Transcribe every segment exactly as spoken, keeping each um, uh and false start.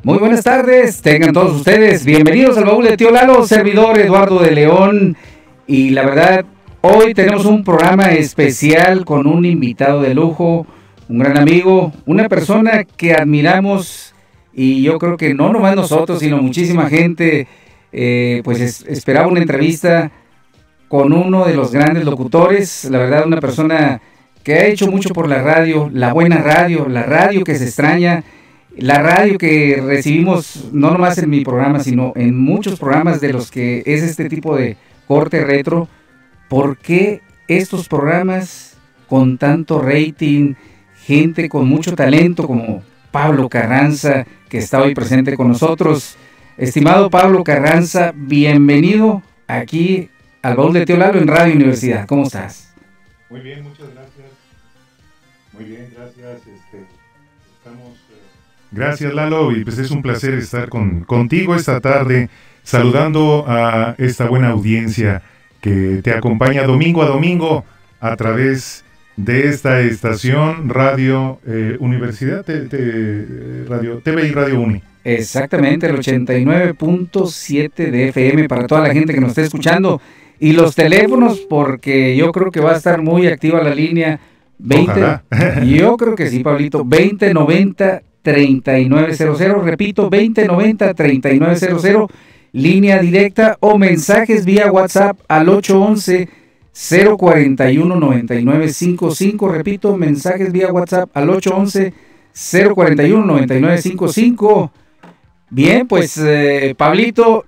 Muy buenas tardes, tengan todos ustedes bienvenidos al Baúl de Tío Lalo, servidor Eduardo de León. Y la verdad, hoy tenemos un programa especial con un invitado de lujo, un gran amigo, una persona que admiramos y yo creo que no nomás nosotros, sino muchísima gente, eh, pues es, esperaba una entrevista con uno de los grandes locutores, la verdad una persona que ha hecho mucho por la radio, la buena radio, la radio que se extraña, la radio que recibimos no nomás en mi programa, sino en muchos programas de los que es este tipo de corte retro. ¿Por qué estos programas con tanto rating, gente con mucho talento como Pablo Carranza, que está hoy presente con nosotros? Estimado Pablo Carranza, bienvenido aquí al Baúl de Tío Lalo en Radio Universidad. ¿Cómo estás? Muy bien, muchas gracias. Muy bien, gracias. Este, estamos... Gracias, Lalo, y pues es un placer estar con, contigo esta tarde, saludando a esta buena audiencia que te acompaña domingo a domingo a través de esta estación Radio eh, Universidad, te, te, radio, T V y Radio Uni. Exactamente, el ochenta y nueve punto siete de F M para toda la gente que nos esté escuchando. Y los teléfonos, porque yo creo que va a estar muy activa la línea veinte. Yo creo que sí, Pablito, veinte noventa treinta y nueve cero cero, repito, veinte noventa treinta y nueve cero cero, línea directa o mensajes vía WhatsApp al ocho once cero cuarenta y uno noventa y nueve cincuenta y cinco, repito, mensajes vía WhatsApp al ocho once cero cuarenta y uno noventa y nueve cincuenta y cinco. Bien, pues eh, Pablito,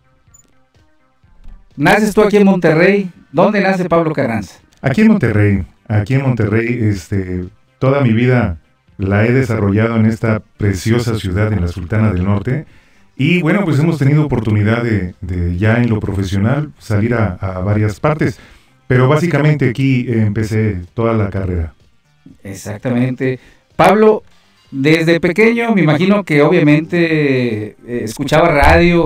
naces tú aquí en Monterrey. ¿Dónde nace Pablo Carranza? Aquí en Monterrey, aquí en Monterrey, este, toda mi vida la he desarrollado en esta preciosa ciudad en la Sultana del Norte. Y bueno, pues hemos tenido oportunidad de, de ya en lo profesional salir a, a varias partes. Pero básicamente aquí eh, empecé toda la carrera. Exactamente. Pablo, desde pequeño me imagino que obviamente eh, escuchaba radio.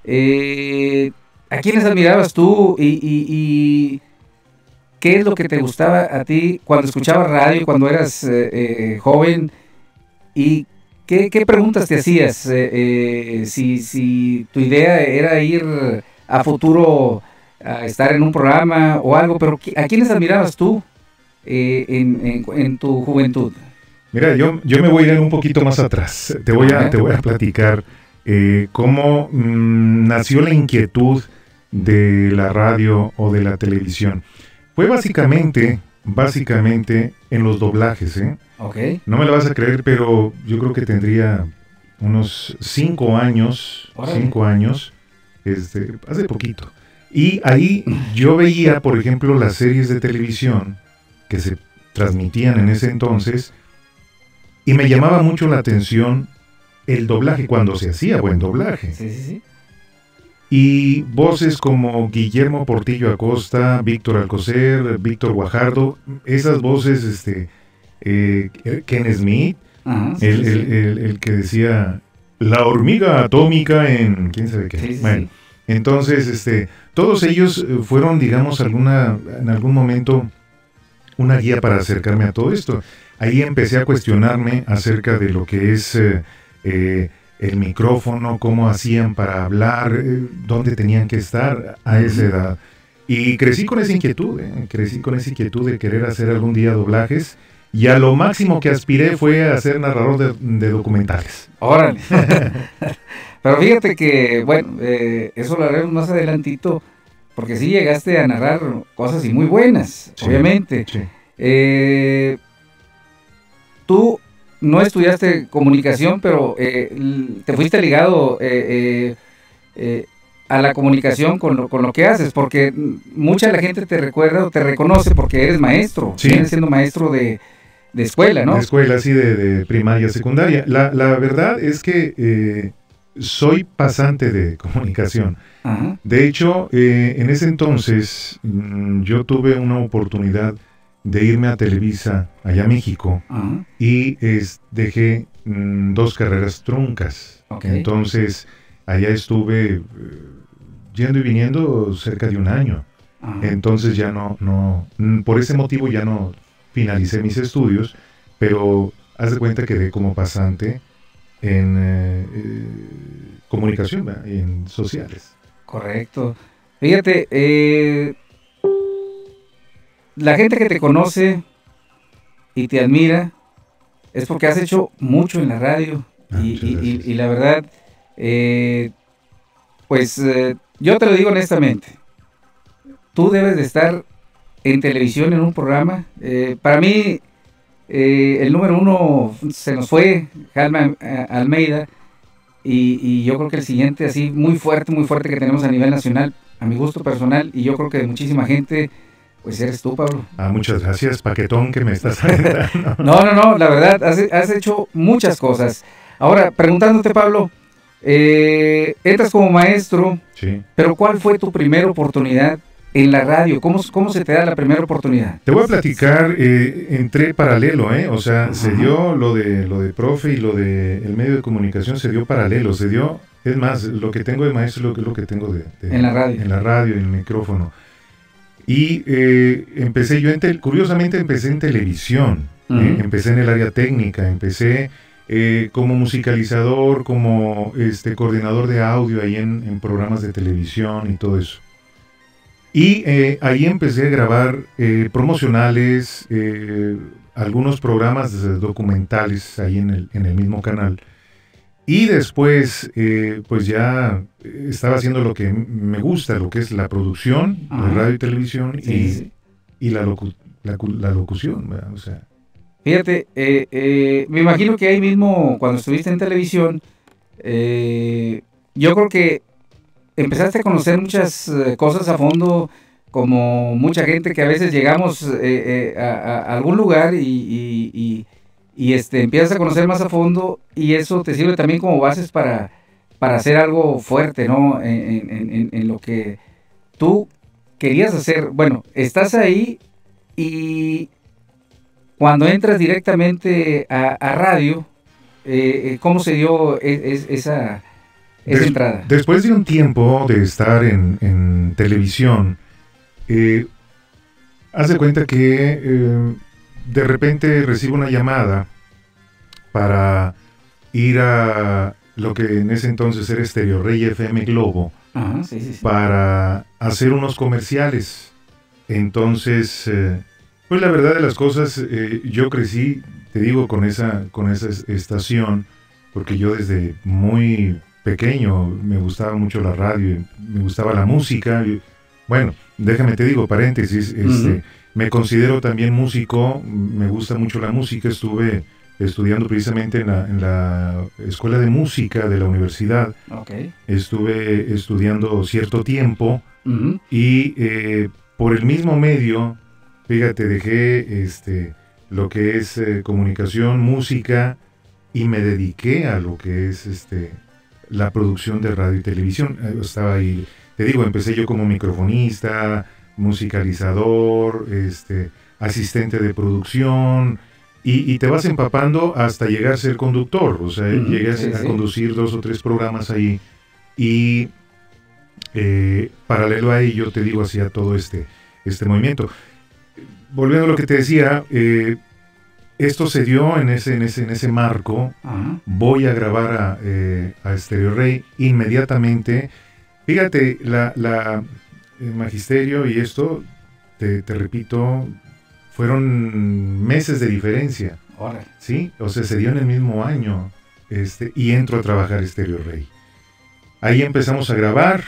Eh, ¿A quiénes admirabas tú y, y, y qué es lo que te gustaba a ti cuando escuchabas radio, cuando eras eh, eh, joven? ¿Y qué, qué preguntas te hacías? Eh, eh, si, si tu idea era ir a futuro a estar en un programa o algo, pero ¿a quiénes admirabas tú eh, en, en, en tu juventud? Mira, yo, yo me voy a ir un poquito más atrás. Te voy a, te voy a platicar eh, cómo mmm, nació la inquietud de la radio o de la televisión. Fue básicamente, básicamente en los doblajes, ¿eh? Okay. No me lo vas a creer, pero yo creo que tendría unos cinco años, Órale. cinco años, este, hace poquito. Y ahí yo veía, por ejemplo, las series de televisión que se transmitían en ese entonces y me llamaba mucho la atención el doblaje, cuando se hacía buen doblaje. Sí, sí, sí. Y voces como Guillermo Portillo Acosta, Víctor Alcocer, Víctor Guajardo, esas voces, este, eh, Ken Smith, Ajá, sí, el, sí. el, el, el que decía la hormiga atómica en quién sabe qué. Sí, sí, bueno, sí. entonces, este, todos ellos fueron, digamos, alguna, en algún momento una guía para acercarme a todo esto. Ahí empecé a cuestionarme acerca de lo que es eh, eh, el micrófono, cómo hacían para hablar, eh, dónde tenían que estar a esa edad. Y crecí con esa inquietud, eh, crecí con esa inquietud de querer hacer algún día doblajes. Y a lo máximo que aspiré fue a ser narrador de, de documentales. Órale. Pero fíjate que, bueno, eh, eso lo haremos más adelantito, porque sí llegaste a narrar cosas y muy buenas, Sí, obviamente. sí. Eh, tú no estudiaste comunicación, pero eh, te fuiste ligado eh, eh, eh, a la comunicación con lo, con lo que haces, porque mucha de la gente te recuerda o te reconoce porque eres maestro, Sí. vienes siendo maestro de, de escuela, ¿no? De escuela, sí, de, de primaria, secundaria. La, la verdad es que eh, soy pasante de comunicación. Ajá. De hecho, eh, en ese entonces mmm, yo tuve una oportunidad de irme a Televisa, allá a México, Ajá. y es, dejé mmm, dos carreras truncas. Okay. Entonces, allá estuve eh, yendo y viniendo cerca de un año. Ajá. Entonces ya no, no, mm, por ese motivo ya no finalicé mis estudios, pero haz de cuenta que quedé como pasante en eh, eh, comunicación, ¿verdad? En sociales. Correcto. Fíjate, eh, la gente que te conoce y te admira es porque has hecho mucho en la radio. Ah, y, muchas y, y, gracias. y la verdad, eh, pues eh, yo te lo digo honestamente, tú debes de estar en televisión en un programa. Eh, para mí, eh, el número uno se nos fue, Jaime eh, Almeida, y, y yo creo que el siguiente así muy fuerte, muy fuerte que tenemos a nivel nacional, a mi gusto personal, y yo creo que de muchísima gente, pues eres tú, Pablo. Ah, muchas gracias, paquetón que me estás aventando. No, no, no, la verdad, has, has hecho muchas cosas. Ahora, preguntándote, Pablo, eh, entras como maestro, Sí. pero ¿cuál fue tu primera oportunidad en la radio? ¿Cómo, cómo se te da la primera oportunidad? Te voy a platicar, eh, entré paralelo, ¿eh? O sea, Ajá. se dio lo de lo de profe y lo de el medio de comunicación se dio paralelo, se dio, es más, lo que tengo de maestro es lo que, lo que tengo de, de- En la radio. en la radio, en el micrófono. Y eh, empecé yo, en tel- curiosamente empecé en televisión, ¿eh? Ujú. Empecé en el área técnica, empecé eh, como musicalizador, como este coordinador de audio ahí en, en programas de televisión y todo eso. Y eh, ahí empecé a grabar eh, promocionales, eh, algunos programas eh, documentales ahí en el, en el mismo canal. Y después, eh, pues ya eh, estaba haciendo lo que m- me gusta, lo que es la producción de Ajá. radio y televisión Sí, y, sí. y la, locu- la, cu- la locución, ¿verdad? O sea, Fíjate, eh, eh, me imagino que ahí mismo, cuando estuviste en televisión, eh, yo creo que empezaste a conocer muchas eh, cosas a fondo, como mucha gente que a veces llegamos eh, eh, a, a- a algún lugar y, y- y- y, este, empiezas a conocer más a fondo y eso te sirve también como bases para, para hacer algo fuerte, ¿no? En, en- en- en lo que tú querías hacer. Bueno, estás ahí y cuando entras directamente a, a radio, eh, eh, ¿cómo se dio e- es- esa, esa des- entrada? después de un tiempo de estar en, en televisión, eh, haz de cuenta que eh, de repente recibo una llamada para ir a lo que en ese entonces era Stereo Rey F M Globo Ajá, sí, sí, sí. para hacer unos comerciales. Entonces, eh, pues la verdad de las cosas, eh, yo crecí, te digo, con esa, con esa es- estación, porque yo desde muy pequeño me gustaba mucho la radio, y me gustaba la música. Y, bueno, déjame te digo, paréntesis, este, Ujú. me considero también músico, me gusta mucho la música, estuve estudiando precisamente en la, en la Escuela de Música de la universidad, Ok. estuve estudiando cierto tiempo Ujú. y eh, por el mismo medio, fíjate, dejé este, lo que es eh, comunicación, música y me dediqué a lo que es este, la producción de radio y televisión. Eh, estaba ahí, te digo, empecé yo como microfonista, musicalizador, este, asistente de producción. Y, y te vas empapando hasta llegar a ser conductor. O sea, Ujú, llegué a, sí, a sí. conducir dos o tres programas ahí. Y eh, paralelo a ello, te digo, hacía todo este, este movimiento. Volviendo a lo que te decía, eh, esto se dio en ese, en ese, en ese marco. Ajá. Voy a grabar a, eh, a Stereo Rey inmediatamente. Fíjate, la, la el magisterio y esto, te, te repito, fueron meses de diferencia, Órale. ¿sí? O sea, se dio en el mismo año, este, y entro a trabajar Stereo Rey. Ahí empezamos a grabar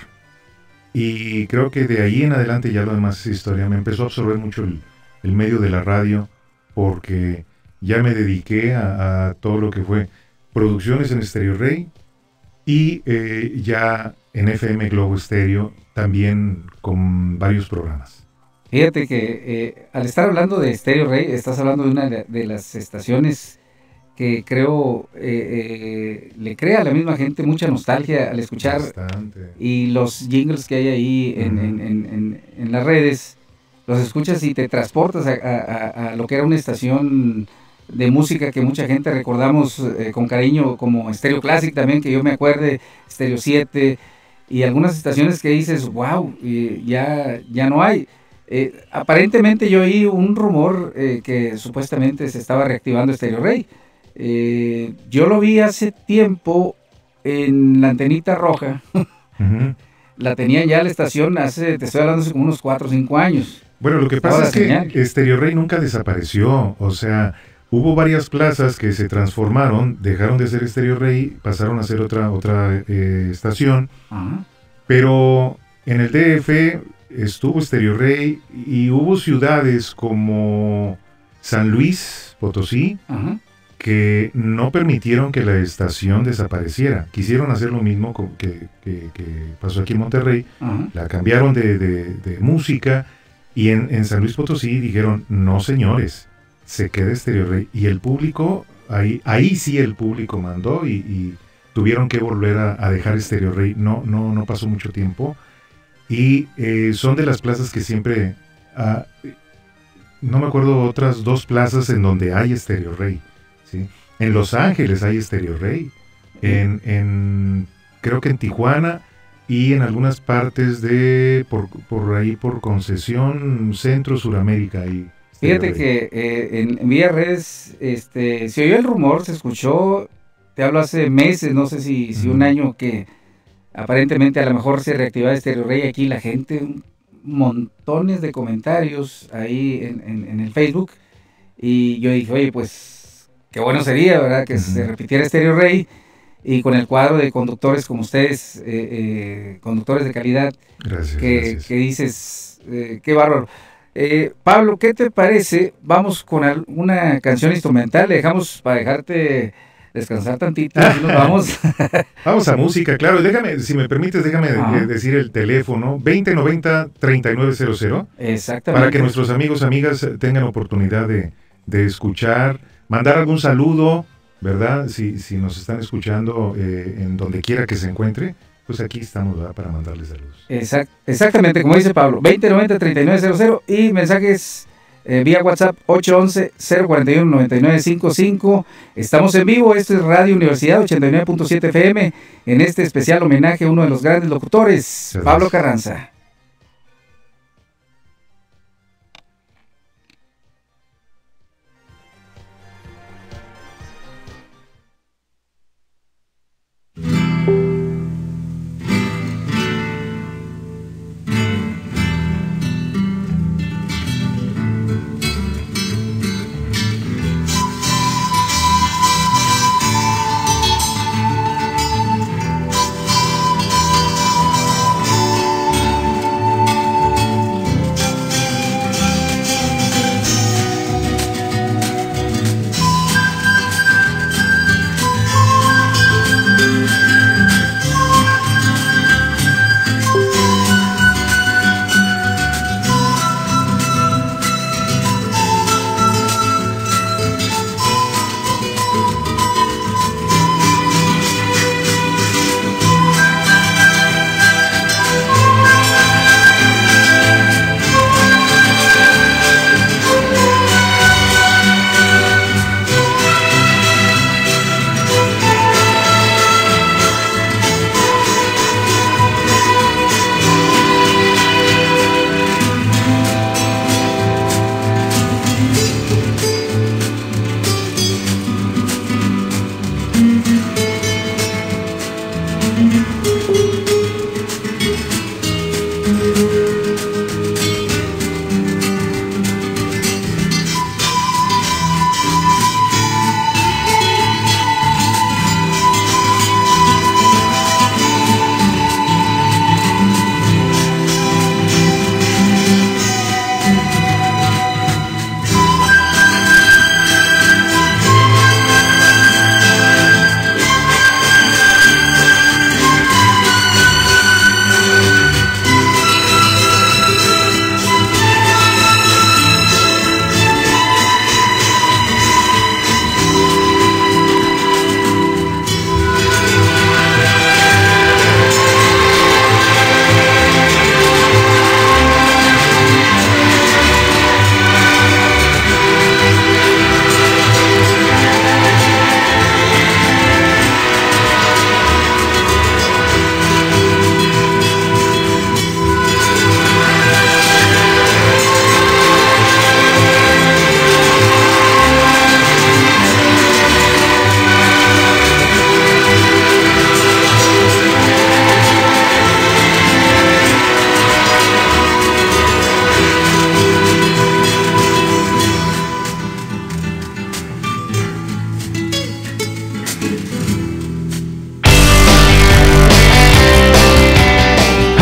y creo que de ahí en adelante ya lo demás es historia. Me empezó a absorber mucho el, el medio de la radio porque ya me dediqué a, a todo lo que fue producciones en Stereo Rey y eh, ya en F M Globo Estéreo también con varios programas. Fíjate que eh, al estar hablando de Stereo Rey, estás hablando de una de, de las estaciones que creo eh, eh, le crea a la misma gente mucha nostalgia al escuchar Bastante. y los jingles que hay ahí en, Ujú. en, en, en, en las redes, los escuchas y te transportas a, a, a lo que era una estación de música que mucha gente recordamos eh, con cariño, como Stereo Classic también, que yo me acuerde, Stereo siete, y algunas estaciones que dices, wow, y ya, ya no hay. Eh, aparentemente yo oí un rumor eh, que supuestamente se estaba reactivando Stereo Rey. Eh, yo lo vi hace tiempo en la antenita roja. Uh-huh. La tenían ya la estación hace, te estoy hablando, hace como unos cuatro o cinco años. Bueno, lo que Estaba pasa la es que señal. Estéreo Rey nunca desapareció. O sea, hubo varias plazas que se transformaron, dejaron de ser Estéreo Rey, pasaron a ser otra, otra eh, estación. Uh-huh. Pero en el D F estuvo Estéreo Rey y hubo ciudades como San Luis Potosí, uh-huh, que no permitieron que la estación desapareciera. Quisieron hacer lo mismo que, que, que pasó aquí en Monterrey. Uh-huh. La cambiaron de, de, de música y en, en San Luis Potosí dijeron, no señores, se queda Estéreo Rey. Y el público, ahí, ahí sí el público mandó y, y tuvieron que volver a, a dejar Estéreo Rey. No, no, no pasó mucho tiempo. Y eh, son de las plazas que siempre... Uh, no me acuerdo otras dos plazas en donde hay Estéreo Rey. ¿Sí? En Los Ángeles hay Estéreo Rey, en, en creo que en Tijuana y en algunas partes de por, por ahí por Concesión, Centro, Suramérica. Y fíjate que eh, en, en vía redes este, se oyó el rumor, se escuchó, te hablo hace meses, no sé si, si uh-huh, un año, que aparentemente a lo mejor se reactivaba Estéreo Rey aquí, la gente, montones de comentarios ahí en, en, en el Facebook, y yo dije, oye, pues qué bueno sería, ¿verdad? Que uh-huh, se repitiera Estéreo Rey y con el cuadro de conductores como ustedes, eh, eh, conductores de calidad. Gracias, que, gracias. que dices, eh, qué bárbaro. Eh, Pablo, ¿qué te parece? Vamos con una canción instrumental, le dejamos para dejarte descansar tantito y nos vamos. Vamos a música, claro. Déjame, si me permites, déjame uh-huh, decir el teléfono, veinte noventa, treinta y nueve cero cero. Exactamente. Para que nuestros amigos, amigas tengan oportunidad de, de escuchar, mandar algún saludo, ¿verdad? Si, si nos están escuchando eh, en donde quiera que se encuentre, pues aquí estamos, ¿verdad? Para mandarles saludos. Exact, exactamente, como dice Pablo, veinte noventa, treinta y nueve cero cero y mensajes eh, vía WhatsApp ocho once, cero cuarenta y uno, noventa y nueve cincuenta y cinco. Estamos en vivo, esto es Radio Universidad ochenta y nueve punto siete F M, en este especial homenaje a uno de los grandes locutores, Gracias. Pablo Carranza.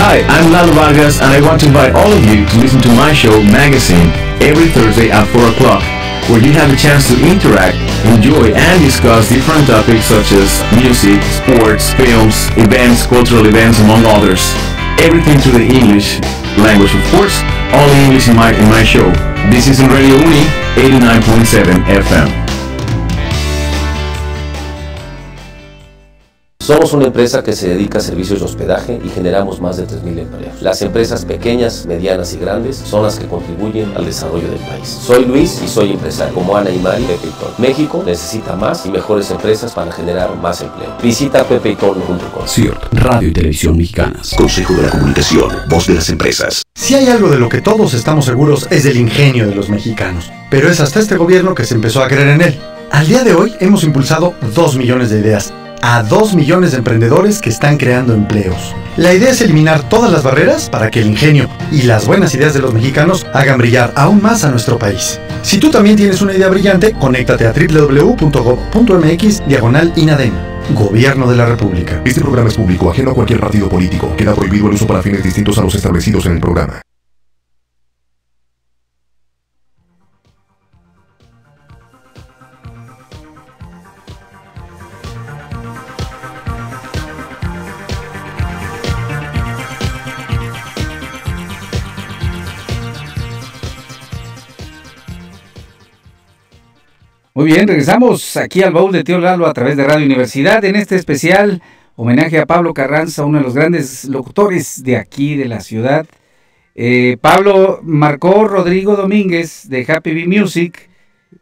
Hi, I'm Lalo Vargas, and I want to invite all of you to listen to my show, Magazine, every Thursday at four o'clock, where you have a chance to interact, enjoy, and discuss different topics such as music, sports, films, events, cultural events, among others. Everything to the English language, of course, all English in my, in my show. This is in Radio Uni, eighty-nine point seven F M. Somos una empresa que se dedica a servicios de hospedaje y generamos más de tres mil empleos. Las empresas pequeñas, medianas y grandes son las que contribuyen al desarrollo del país. Soy Luis y soy empresario. Como Ana y Mari, Pepe y Toño. México necesita más y mejores empresas para generar más empleo. Visita pepe y toño punto com. C I R T, Radio y Televisión Mexicanas. Consejo de la Comunicación, voz de las empresas. Si hay algo de lo que todos estamos seguros es del ingenio de los mexicanos. Pero es hasta este gobierno que se empezó a creer en él. Al día de hoy hemos impulsado dos millones de ideas a dos millones de emprendedores que están creando empleos. La idea es eliminar todas las barreras para que el ingenio y las buenas ideas de los mexicanos hagan brillar aún más a nuestro país. Si tú también tienes una idea brillante, conéctate a doble u doble u doble u punto gob punto m x diagonal INADEM. Gobierno de la República. Este programa es público, ajeno a cualquier partido político. Queda prohibido el uso para fines distintos a los establecidos en el programa. Muy bien, regresamos aquí al baúl de Tío Lalo a través de Radio Universidad en este especial homenaje a Pablo Carranza, uno de los grandes locutores de aquí de la ciudad. Eh, Pablo marcó Rodrigo Domínguez de Happy Bee Music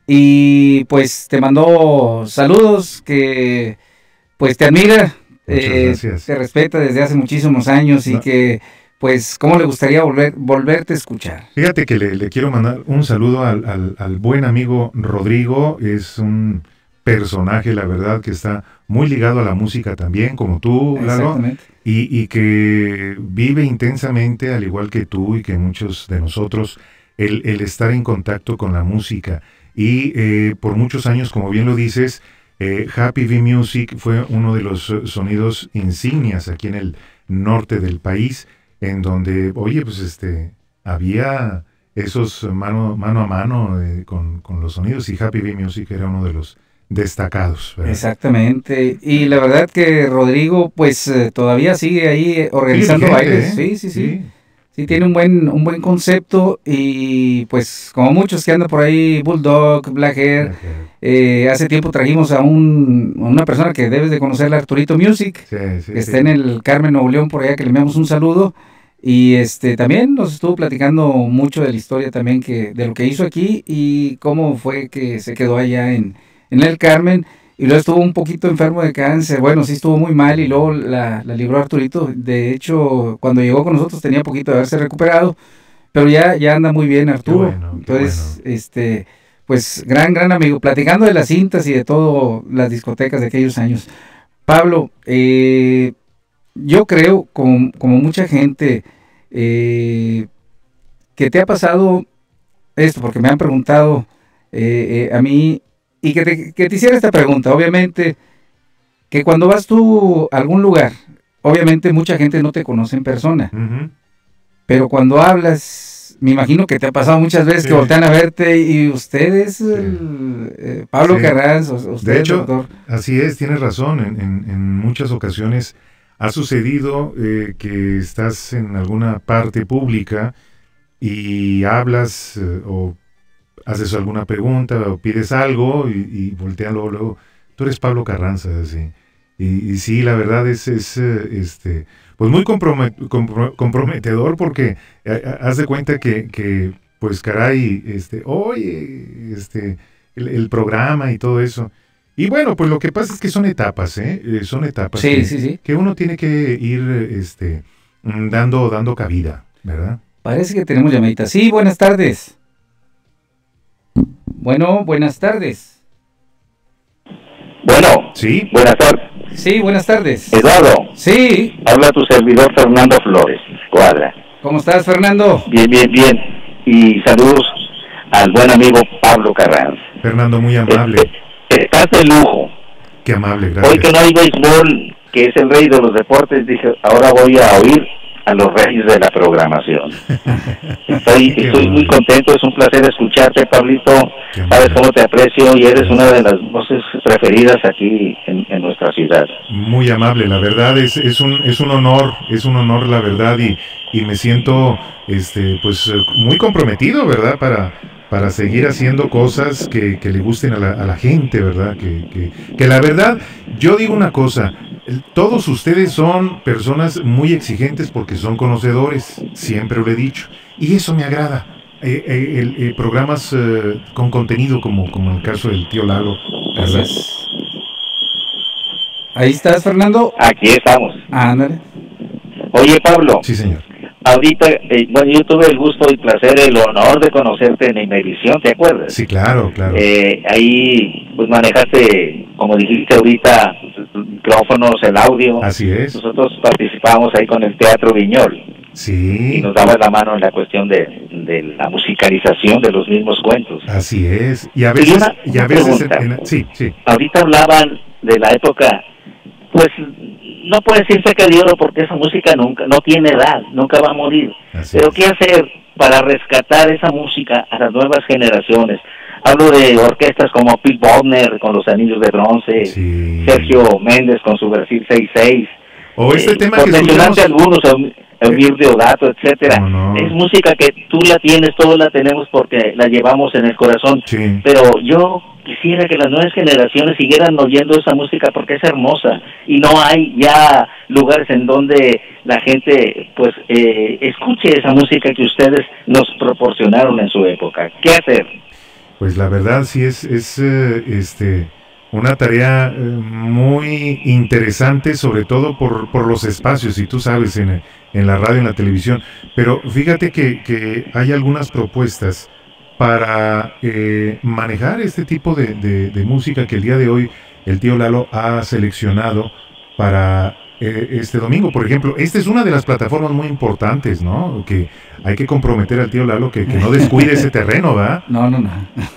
y pues te mandó saludos, que pues te admira, eh, te respeta desde hace muchísimos años y no. que pues cómo le gustaría volver, volverte a escuchar. Fíjate que le, le quiero mandar un saludo al, al, al buen amigo Rodrigo. Es un personaje, la verdad, que está muy ligado a la música también, como tú, Lalo, y, y que vive intensamente, al igual que tú y que muchos de nosotros, el, el estar en contacto con la música. Y eh, por muchos años, como bien lo dices, eh, Happy Bee Music fue uno de los sonidos insignias aquí en el norte del país, en donde, oye, pues este, había esos mano, mano a mano eh, con, con los sonidos, y Happy Bee Music era uno de los destacados, ¿verdad? Exactamente, y la verdad que Rodrigo, pues eh, todavía sigue ahí eh, organizando sí, bailes, ¿eh? sí, sí, sí, sí, sí, tiene un buen, un buen concepto, y pues como muchos que andan por ahí, Bulldog, Black Hair, Black Hair. Eh, hace tiempo trajimos a, un, a una persona que debes de conocer, Arturito Music, sí, sí, que está sí. en el Carmen, Nuevo León, por allá, que le enviamos un saludo. Y este también nos estuvo platicando mucho de la historia también, que de lo que hizo aquí y cómo fue que se quedó allá en, en el Carmen, y luego estuvo un poquito enfermo de cáncer. Bueno, sí estuvo muy mal y luego la, la libró Arturito. De hecho, cuando llegó con nosotros tenía poquito de haberse recuperado, pero ya, ya anda muy bien Arturo. Qué bueno, qué Entonces, bueno. este pues gran, gran amigo, platicando de las cintas y de todo, las discotecas de aquellos años. Pablo, eh, yo creo, como, como mucha gente, eh, que te ha pasado esto, porque me han preguntado eh, eh, a mí, y que te, que te hiciera esta pregunta, obviamente, que cuando vas tú a algún lugar, obviamente mucha gente no te conoce en persona, uh-huh. pero cuando hablas, me imagino que te ha pasado muchas veces sí. que voltean a verte y ustedes, sí. el, eh, Pablo sí. Carranza, usted, de hecho, doctor. Así es, tienes razón, en, en, en muchas ocasiones ha sucedido eh, que estás en alguna parte pública y hablas eh, o haces alguna pregunta o pides algo y, y voltean luego, luego, tú eres Pablo Carranza, así. Y, y sí, la verdad es, es este, pues muy compromet, compro, comprometedor, porque eh, haz de cuenta que, que pues caray, este, oye, este, el, el programa y todo eso. Y bueno, pues lo que pasa es que son etapas, ¿eh? eh son etapas sí, que, sí, sí. que uno tiene que ir este, dando, dando cabida, ¿verdad? Parece que tenemos llamadita. Sí, buenas tardes. Bueno, buenas tardes. Bueno, sí. Buenas tardes. Sí, buenas tardes. Eduardo. Sí. Habla tu servidor Fernando Flores, Cuadra. ¿Cómo estás, Fernando? Bien, bien, bien. Y saludos al buen amigo Pablo Carranza. Fernando, muy amable. Este, estás de lujo. Qué amable, gracias. Hoy que no hay béisbol, que es el rey de los deportes, dije, ahora voy a oír a los reyes de la programación. Estoy, estoy muy contento, es un placer escucharte, Pablito. Sabes cómo te aprecio y eres una de las voces preferidas aquí en, en nuestra ciudad. Muy amable, la verdad es, es un es un honor, es un honor la verdad y, y me siento este pues muy comprometido, ¿verdad? Para para seguir haciendo cosas que, que le gusten a la, a la gente, ¿verdad? Que, que, que la verdad, yo digo una cosa, todos ustedes son personas muy exigentes porque son conocedores, siempre lo he dicho, y eso me agrada. Eh, eh, el, eh, programas eh, con contenido como, como el caso del tío Lalo, ¿verdad? Gracias. Ahí estás, Fernando. Aquí estamos. Ándale. Oye, Pablo. Sí, señor. Ahorita, eh, bueno, yo tuve el gusto, el placer, el honor de conocerte en Imevisión, ¿te acuerdas? Sí, claro, claro. Eh, ahí, pues manejaste, como dijiste ahorita, micrófonos, el audio. Así es. Nosotros participábamos ahí con el Teatro Viñol. Sí. Y nos dabas la mano en la cuestión de, de la musicalización de los mismos cuentos. Así es. Y a veces, y una, y a una veces, pregunta. en, sí, sí. Ahorita hablaban de la época, pues no puede decirse que de oro porque esa música nunca, no tiene edad, nunca va a morir. Así Pero es. ¿qué hacer para rescatar esa música a las nuevas generaciones? Hablo de orquestas como Pete Wagner con los Anillos de Bronce, Sí. Sergio Méndez con su Brasil seis seis. O este eh, tema por que mencionarte escuchamos. algunos, Emir Deodato, etcétera. No, no. Es música que tú la tienes, todos la tenemos porque la llevamos en el corazón. Sí. Pero yo quisiera que las nuevas generaciones siguieran oyendo esa música porque es hermosa y no hay ya lugares en donde la gente pues eh, escuche esa música que ustedes nos proporcionaron en su época. ¿Qué hacer? Pues la verdad sí es, es eh, este una tarea eh, muy interesante, sobre todo por, por los espacios, y tú sabes, en, en la radio, en la televisión. Pero fíjate que, que hay algunas propuestas para eh, manejar este tipo de, de, de música que el día de hoy el tío Lalo ha seleccionado para eh, este domingo. Por ejemplo, esta es una de las plataformas muy importantes, ¿no? Que hay que comprometer al tío Lalo que, que no descuide ese terreno, ¿verdad? No, no, no.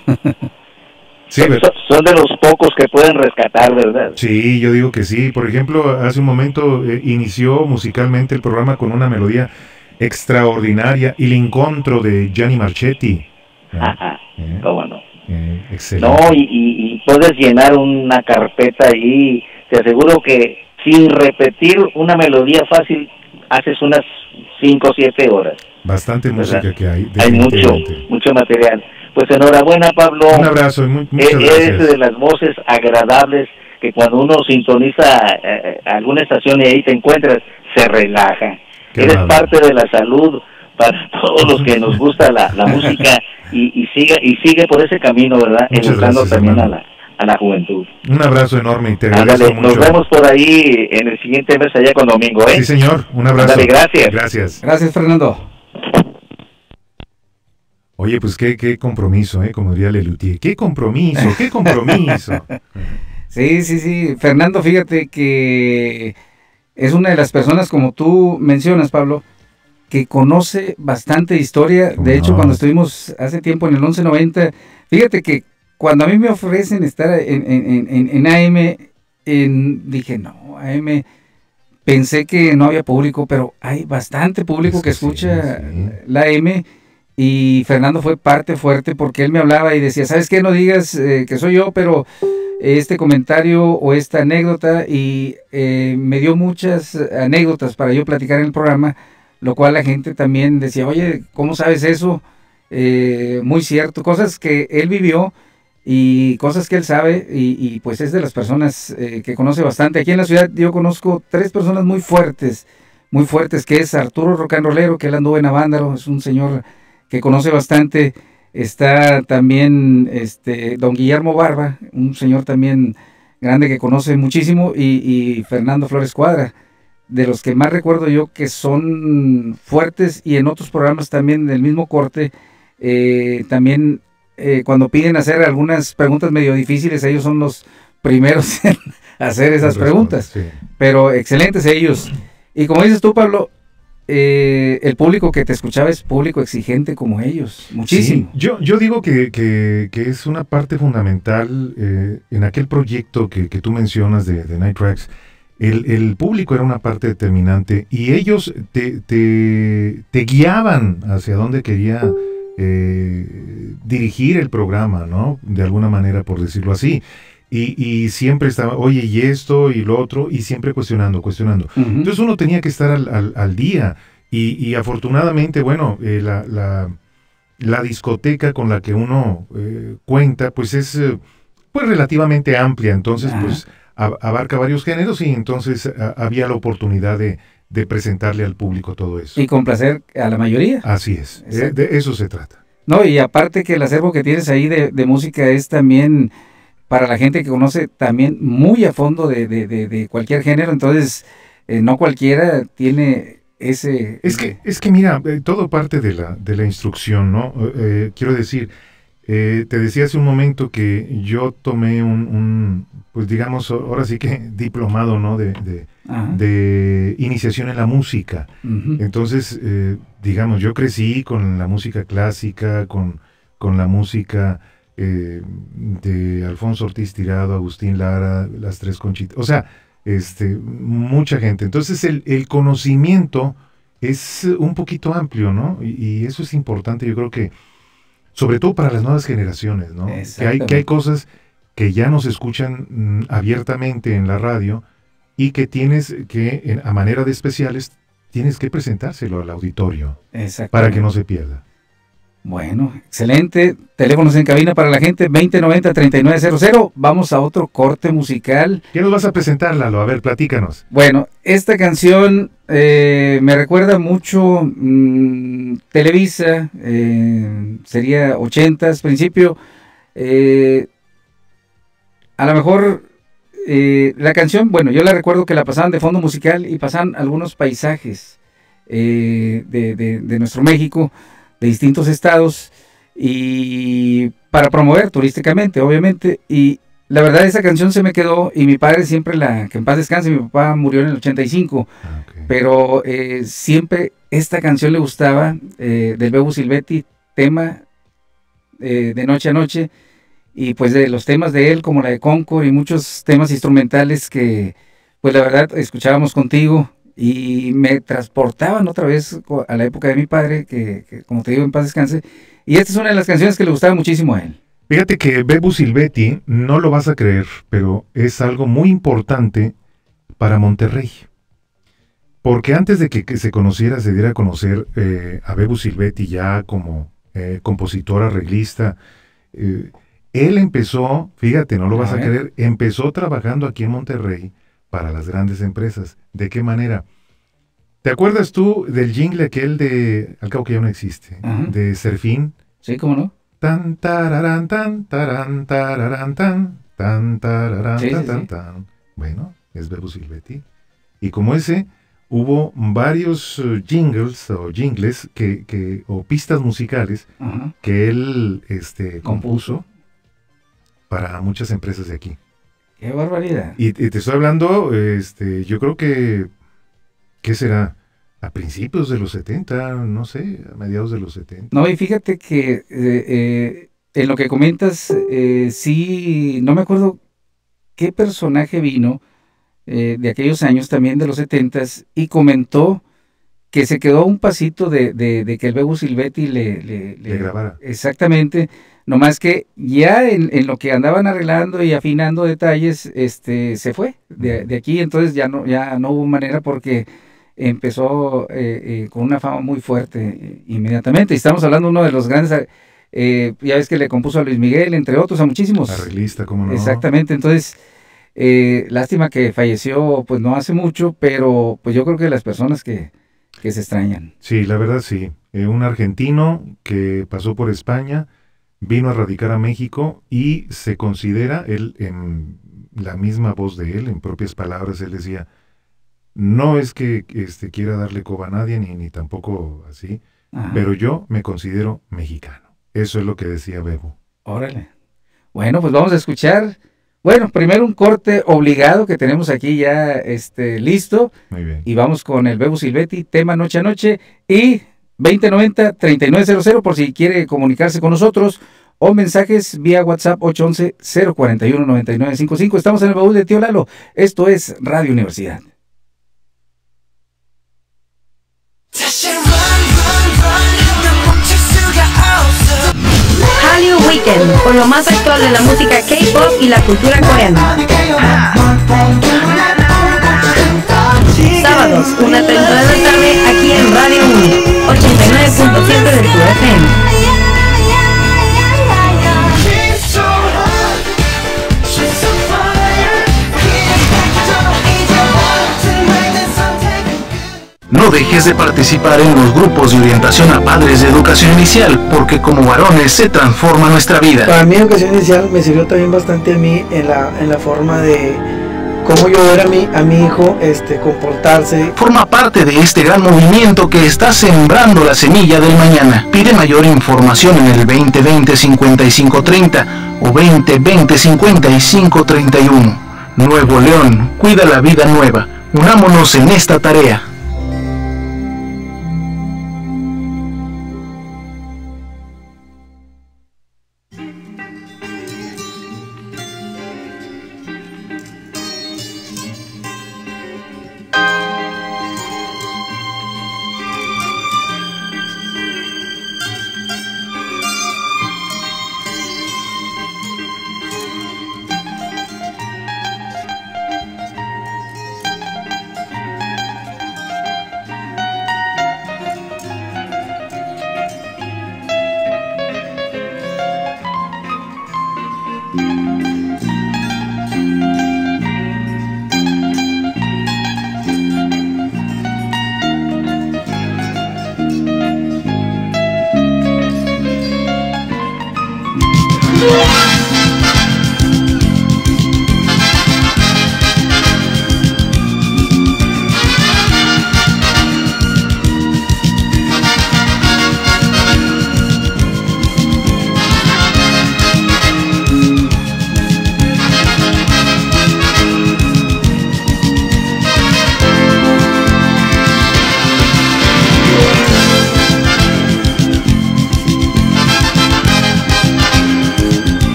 Sí, son, son de los pocos que pueden rescatar, ¿verdad? Sí, yo digo que sí. Por ejemplo, hace un momento eh, inició musicalmente el programa con una melodía extraordinaria, El Incontro de Gianni Marchetti. Ajá, Eh, cómo no. eh, excelente. No, y, y, y puedes llenar una carpeta ahí. Te aseguro que sin repetir una melodía fácil, haces unas cinco o siete horas. Bastante música ¿verdad? que hay. Hay mucho, definitivamente. mucho material. Pues enhorabuena, Pablo. Un abrazo y muy, muchas E- gracias. Eres de las voces agradables que cuando uno sintoniza eh, alguna estación y ahí te encuentras, se relaja. Qué Eres amable. parte de la salud para todos los que nos gusta la, la música y, y sigue y sigue por ese camino, ¿verdad? Muchas Educando gracias, también a hermano. la, a la juventud. Un abrazo enorme y te agradezco Ándale, mucho. nos vemos por ahí en el siguiente mes allá con Domingo, ¿eh? Sí, señor. Un abrazo. Ándale, gracias. Gracias. Gracias, Fernando. Oye, pues qué, qué compromiso, ¿eh? Como diría Lelutier. ¡Qué compromiso! ¡Qué compromiso! Sí, sí, sí. Fernando, fíjate que es una de las personas, como tú mencionas, Pablo, que conoce bastante historia. De hecho, No. cuando estuvimos hace tiempo en el once noventa, fíjate que cuando a mí me ofrecen estar en, en, en, en A M, en, dije, no, A M, pensé que no había público, pero hay bastante público Es que que sí, escucha sí. la A M. Y Fernando fue parte fuerte porque él me hablaba y decía, ¿sabes qué? No digas eh, que soy yo, pero este comentario o esta anécdota, y eh, me dio muchas anécdotas para yo platicar en el programa, lo cual la gente también decía, oye, ¿cómo sabes eso? Eh, muy cierto, cosas que él vivió y cosas que él sabe, y, y pues es de las personas eh, que conoce bastante. Aquí en la ciudad yo conozco tres personas muy fuertes, muy fuertes, que es Arturo Rocanrolero, que él anduvo en Avándaro, es un señor que conoce bastante. Está también este don Guillermo Barba, un señor también grande que conoce muchísimo, y, y Fernando Flores Cuadra, de los que más recuerdo yo que son fuertes, y en otros programas también del mismo corte, eh, también eh, cuando piden hacer algunas preguntas medio difíciles, ellos son los primeros en hacer esas preguntas, Sí. pero excelentes ellos. Y como dices tú, Pablo, Eh, el público que te escuchaba es público exigente como ellos, muchísimo. Sí, yo, yo digo que, que, que es una parte fundamental eh, en aquel proyecto que, que tú mencionas de, de Night Tracks, el, el público era una parte determinante y ellos te, te, te guiaban hacia dónde quería eh, dirigir el programa, ¿no? De alguna manera, por decirlo así. Y, y siempre estaba, oye, y esto y lo otro, y siempre cuestionando, cuestionando. Uh-huh. Entonces uno tenía que estar al, al, al día. Y, y afortunadamente, bueno, eh, la, la, la discoteca con la que uno eh, cuenta, pues es eh, pues relativamente amplia. Entonces, uh-huh. pues a, abarca varios géneros y entonces a, había la oportunidad de, de presentarle al público todo eso. Y complacer a la mayoría. Así es, eh, de eso se trata. No, y aparte que el acervo que tienes ahí de, de música es también... para la gente que conoce también muy a fondo de, de, de, de cualquier género, entonces eh, no cualquiera tiene ese... Es que, es que mira, eh, todo parte de la, de la instrucción, ¿no? Eh, quiero decir, eh, te decía hace un momento que yo tomé un, un pues digamos, ahora sí que diplomado, ¿no? De, de, de iniciación en la música. Uh-huh. Entonces, eh, digamos, yo crecí con la música clásica, con, con la música... Eh, de Alfonso Ortiz Tirado, Agustín Lara, las tres Conchitas, o sea, este, mucha gente. Entonces el, el conocimiento es un poquito amplio, ¿no? Y, y eso es importante, yo creo que, sobre todo para las nuevas generaciones, ¿no? Que hay, que hay cosas que ya no se escuchan mm, abiertamente en la radio y que tienes que, en, a manera de especiales, tienes que presentárselo al auditorio para que no se pierda. Bueno, excelente. Teléfonos en cabina para la gente, veinte noventa, treinta y nueve cero cero. Vamos a otro corte musical. ¿Qué nos vas a presentar, Lalo? A ver, platícanos. Bueno, esta canción eh, me recuerda mucho mmm, Televisa, eh, sería ochentas, principio. Eh, a lo mejor eh, la canción, bueno, yo la recuerdo que la pasaban de fondo musical y pasaban algunos paisajes eh, de, de, de nuestro México, de distintos estados, y para promover turísticamente, obviamente, y la verdad esa canción se me quedó, y mi padre siempre la, que en paz descanse, mi papá murió en el ochenta y cinco, ah, okay. pero eh, siempre esta canción le gustaba, eh, del Bebo Silvetti, tema eh, de Noche a Noche, y pues de los temas de él, como la de Concord, y muchos temas instrumentales que, pues la verdad, escuchábamos contigo, y me transportaban otra vez a la época de mi padre, que, que como te digo, en paz descanse, y esta es una de las canciones que le gustaba muchísimo a él. Fíjate que Bebo Silvetti, no lo vas a creer, pero es algo muy importante para Monterrey, porque antes de que, que se conociera, se diera a conocer eh, a Bebo Silvetti ya como eh, compositor, arreglista, eh, él empezó, fíjate, no lo vas a, a creer, empezó trabajando aquí en Monterrey para las grandes empresas. ¿De qué manera? ¿Te acuerdas tú del jingle aquel de, al cabo que ya no existe, uh-huh. de Serfín? Sí, ¿cómo no? Tan, tararán, tan, tarán, tararán, tan, tan, tararán, sí, tan, sí, tan, sí. tan. Bueno, es Bebo Silvetti. Y como ese, hubo varios uh, jingles o jingles que, que, o pistas musicales uh-huh. que él este, compuso para muchas empresas de aquí. ¡Qué barbaridad! Y, y te estoy hablando, este, yo creo que, ¿qué será? A principios de los setenta, no sé, a mediados de los setenta. No, y fíjate que eh, eh, en lo que comentas, eh, sí, no me acuerdo qué personaje vino eh, de aquellos años también de los setentas y comentó que se quedó a un pasito de, de, de que el Bebo Silvetti le, le, le, le grabara. Exactamente. Nomás que ya en, en lo que andaban arreglando y afinando detalles, este, se fue de, de aquí, entonces ya no, ya no hubo manera porque empezó eh, eh, con una fama muy fuerte eh, inmediatamente. Y estamos hablando de uno de los grandes, eh, ya ves que le compuso a Luis Miguel, entre otros, a muchísimos. Arreglista, ¿cómo no? Exactamente, entonces, eh, lástima que falleció pues no hace mucho, pero pues yo creo que las personas que, que se extrañan. Sí, la verdad sí. Eh, un argentino que pasó por España, vino a radicar a México y se considera, él en la misma voz de él, en propias palabras, él decía, no es que este, quiera darle coba a nadie, ni, ni tampoco así, ajá. pero yo me considero mexicano. Eso es lo que decía Bebo. Órale. Bueno, pues vamos a escuchar, bueno, primero un corte obligado que tenemos aquí ya este, listo. Muy bien. Y vamos con el Bebo Silvetti, tema Noche a Noche, y veinte noventa, treinta y nueve cero cero por si quiere comunicarse con nosotros, o mensajes vía WhatsApp ocho once, cero cuarenta y uno, noventa y nueve cincuenta y cinco. Estamos en el baúl de Tío Lalo. Esto es Radio Universidad. Hallyu Weekend, con lo más actual de la música K-pop y la cultura coreana. Sábados, una treinta de la tarde, aquí en Radio uno, ochenta y nueve punto siete de tu F M. No dejes de participar en los grupos de orientación a padres de educación inicial, porque como varones se transforma nuestra vida. Para mí, educación inicial me sirvió también bastante a mí en la, en la forma de cómo yo ver a mi, a mi hijo este, comportarse. Forma parte de este gran movimiento que está sembrando la semilla del mañana. Pide mayor información en el veinte veinte, cincuenta y cinco treinta o veinte veinte, cincuenta y cinco treinta y uno. Nuevo León, cuida la vida nueva. Unámonos en esta tarea.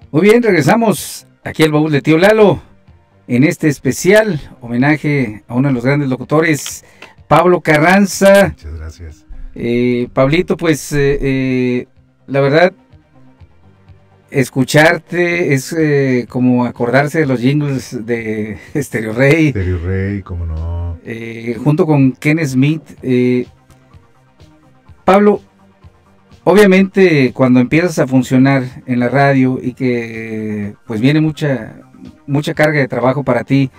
Muy bien, regresamos aquí al baúl de Tío Lalo en este especial homenaje a uno de los grandes locutores, Pablo Carranza. Muchas gracias. Eh, Pablito, pues eh, eh, la verdad, escucharte es eh, como acordarse de los jingles de Stereo Rey. Stereo Rey, cómo no. Eh, junto con Ken Smith. Eh, Pablo, obviamente cuando empiezas a funcionar en la radio y que pues viene mucha mucha carga de trabajo para ti,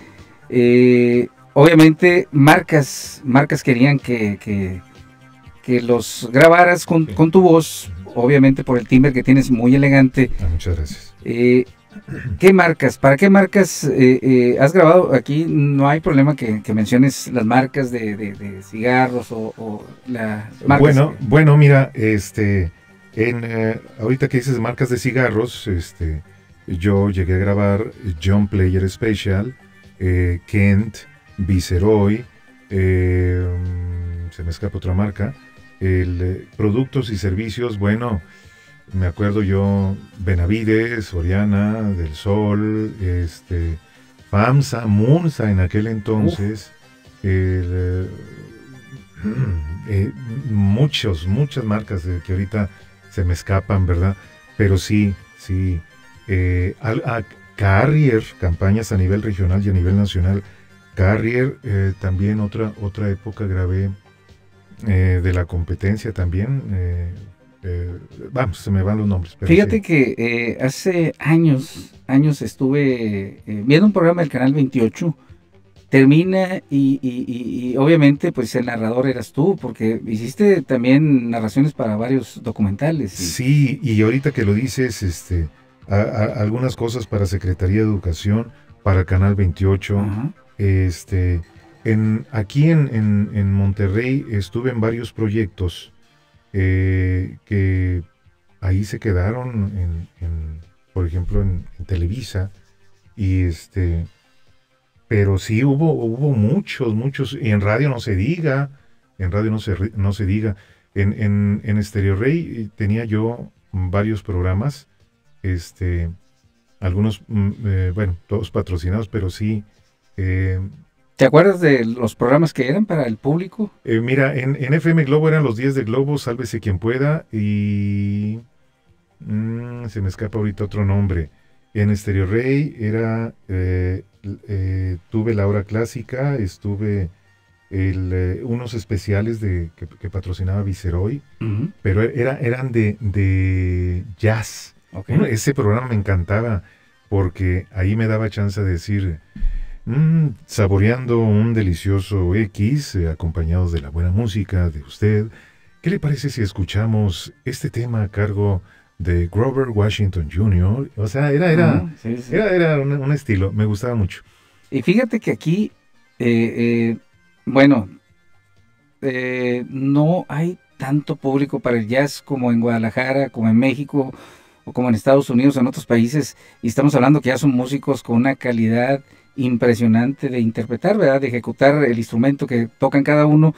eh, obviamente marcas marcas querían que, que, que los grabaras con, sí. con tu voz, obviamente por el timbre que tienes muy elegante. Ah, muchas gracias. Eh, ¿Qué marcas? ¿Para qué marcas eh, eh, has grabado? Aquí no hay problema que, que menciones las marcas de, de, de cigarros o, o las marcas. Bueno, que... bueno, mira, este, en eh, ahorita que dices marcas de cigarros, este, yo llegué a grabar John Player Special, eh, Kent, Viceroy, eh, se me escapa otra marca, el, eh, productos y servicios, bueno. Me acuerdo yo, Benavides, Soriana, Del Sol, este, FAMSA, Munza en aquel entonces, el, eh, eh, muchos, muchas marcas de, que ahorita se me escapan, ¿verdad? Pero sí, sí, eh, a, a Carrier, campañas a nivel regional y a nivel nacional, Carrier, eh, también otra, otra época grabé eh, de la competencia también, eh, Eh, vamos, se me van los nombres. Pero fíjate sí. que eh, hace años, años estuve eh, viendo un programa del Canal veintiocho, termina y, y, y, y obviamente pues el narrador eras tú, porque hiciste también narraciones para varios documentales. Y... Sí, y ahorita que lo dices, este, a, a, algunas cosas para Secretaría de Educación, para Canal veintiocho, uh-huh. este, en, aquí en, en, en Monterrey estuve en varios proyectos. Eh, que ahí se quedaron en, en, por ejemplo en, en Televisa y este pero sí hubo hubo muchos muchos y en radio no se diga en radio no se no se diga en en, en Stereo Rey tenía yo varios programas, este algunos eh, bueno, todos patrocinados, pero sí eh, ¿te acuerdas de los programas que eran para el público? Eh, mira, en, en F M Globo eran los diez de Globo, Sálvese quien pueda, y mmm, se me escapa ahorita otro nombre. En Stereo Rey era, eh, eh, tuve la hora clásica, estuve el, eh, unos especiales de que, que patrocinaba Viceroy, uh-huh. pero era, eran de, de jazz. Okay. Bueno, ese programa me encantaba porque ahí me daba chance de decir... Mm, saboreando un delicioso X, eh, acompañados de la buena música de usted. ¿Qué le parece si escuchamos este tema a cargo de Grover Washington junior? O sea, era, era, ah, sí, sí. era, era un, un estilo, me gustaba mucho. Y fíjate que aquí, eh, eh, bueno, eh, no hay tanto público para el jazz como en Guadalajara, como en México, o como en Estados Unidos o en otros países, y estamos hablando que ya son músicos con una calidad impresionante de interpretar, ¿verdad? De ejecutar el instrumento que tocan cada uno.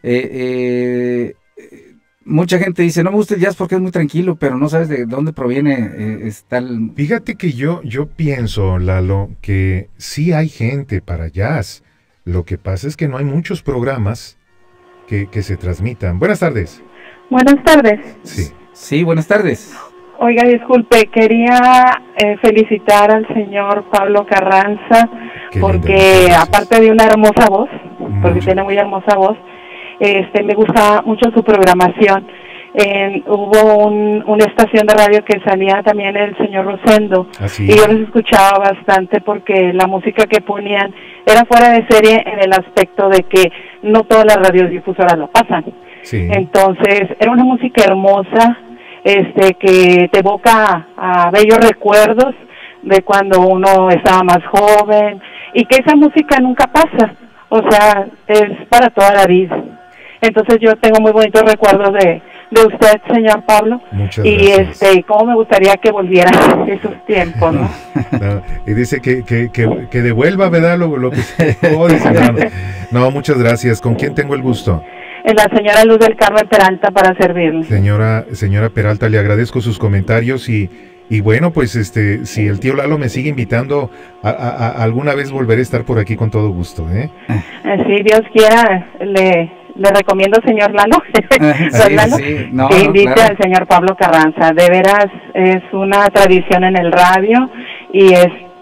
Eh, eh, mucha gente dice, no me gusta el jazz porque es muy tranquilo, pero no sabes de dónde proviene eh, está el... Fíjate que yo, yo pienso, Lalo, que sí hay gente para jazz. Lo que pasa es que no hay muchos programas que, que se transmitan. Buenas tardes. Buenas tardes. Sí. Sí, buenas tardes. Oiga, disculpe, quería eh, felicitar al señor Pablo Carranza, qué porque aparte de una hermosa voz, mucho. porque tiene muy hermosa voz, este, me gusta mucho su programación. Eh, hubo un, una estación de radio que salía también el señor Rosendo, ¿sí? Y yo los escuchaba bastante porque la música que ponían era fuera de serie en el aspecto de que no todas las radiodifusoras lo pasan. Sí. Entonces, era una música hermosa, este que te evoca a, a bellos recuerdos de cuando uno estaba más joven y que esa música nunca pasa, o sea, es para toda la vida. Entonces yo tengo muy bonitos recuerdos de, de usted, señor Pablo. Muchas y gracias. este cómo me gustaría que volvieran esos tiempos, ¿no? No, y dice que, que, que, que devuelva, ¿verdad? Lo, lo que se oh, dice, no, no. no, muchas gracias. ¿Con quién tengo el gusto? La señora Luz del Carmen Peralta, para servirle. Señora, señora Peralta, le agradezco sus comentarios y, Y bueno, pues este, si el tío Lalo me sigue invitando, a, a, a alguna vez volveré a estar por aquí con todo gusto, ¿eh? Si Dios quiera, le, le recomiendo, señor Lalo, sí, Lalo sí. No, que no, invite claro. al señor Pablo Carranza. De veras, es una tradición en el radio y